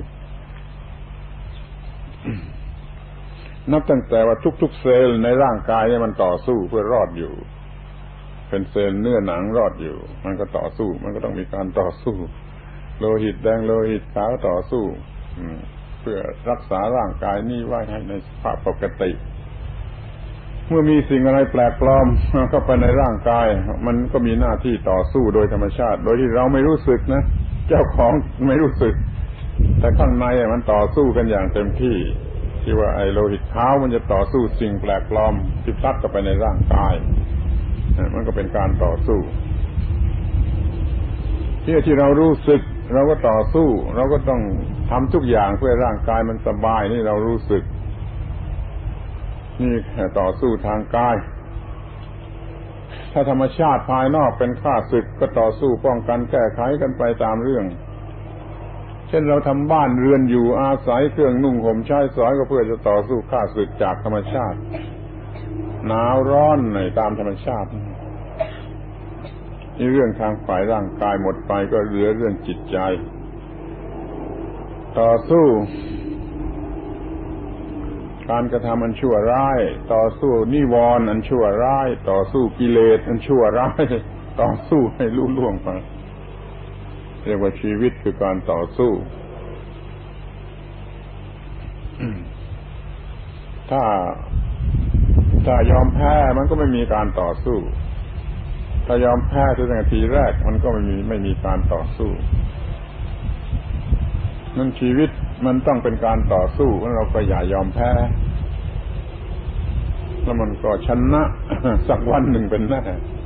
นับตั้งแต่ว่าทุกๆเซลล์ในร่างกายเนี่ยมันต่อสู้เพื่อรอดอยู่เป็นเซลล์เนื้อหนังรอดอยู่มันก็ต่อสู้มันก็ต้องมีการต่อสู้โลหิตแดงโลหิตขาวต่อสู้เพื่อรักษาร่างกายนี้ไว้ให้ในสภาพปกติเมื่อมีสิ่งอะไรแปลกปลอมเข้าไปในร่างกายมันก็มีหน้าที่ต่อสู้โดยธรรมชาติโดยที่เราไม่รู้สึกนะเจ้าของไม่รู้สึกแต่ข้างในมันต่อสู้กันอย่างเต็มที่ที่ว่าไอ้โลหิตขาวมันจะต่อสู้สิ่งแปลกปลอมที่พลัดเข้าไปในร่างกายมันก็เป็นการต่อสู้ที่ที่เรารู้สึกเราก็ต่อสู้เราก็ต้องทำทุกอย่างเพื่อร่างกายมันสบายนี่เรารู้สึกนี่ต่อสู้ทางกายถ้าธรรมชาติภายนอกเป็นข้าศึกก็ต่อสู้ป้องกันแก้ไขกันไปตามเรื่องเช่นเราทำบ้านเรือนอยู่อาศัยเครื่องนุ่งห่มใช้สอยก็เพื่อจะต่อสู้ข้าศึกจากธรรมชาติหนาวร้อนในตามธรรมชาตินี่เรื่องทางฝ่ายร่างกายหมดไปก็เหลือเรื่องจิตใจต่อสู้การกระทำอันชั่วร้ายต่อสู้นิวรณ์อันชั่วร้ายต่อสู้กิเลสอันชั่วร้ายต่อสู้ให้ลุล่วงไปเรียกว่าชีวิตคือการต่อสู้ถ้าถ้ายอมแพ้มันก็ไม่มีการต่อสู้ถ้ายอมแพ้ตั้งแต่ทีแรกมันก็ไม่มีไม่มีการต่อสู้นั่นชีวิตมันต้องเป็นการต่อสู้เราก็อย่ายอมแพ้แล้วมันก็ชนะสักวันหนึ่งเป็นแน่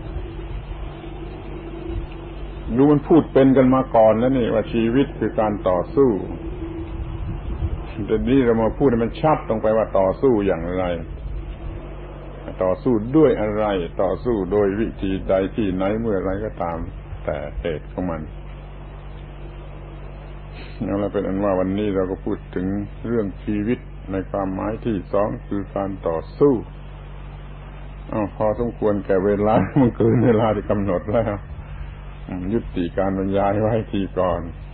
ดูมันพูดเป็นกันมาก่อนแล้วนี่ว่าชีวิตคือการต่อสู้แต่นี่เรามาพูดให้มันชัดตรงไปว่าต่อสู้อย่างไรต่อสู้ด้วยอะไรต่อสู้โดยวิธีใดที่ไหนเมื่อไรก็ตามแต่เหตุของมันแล้วเป็นอันว่าวันนี้เราก็พูดถึงเรื่องชีวิตในความหมายที่สองคือการต่อสู้อ้าวพอสมควรแก่เวลามันเกินเวลาที่กำหนดแล้วยุติการบรรยายไว้ทีก่อน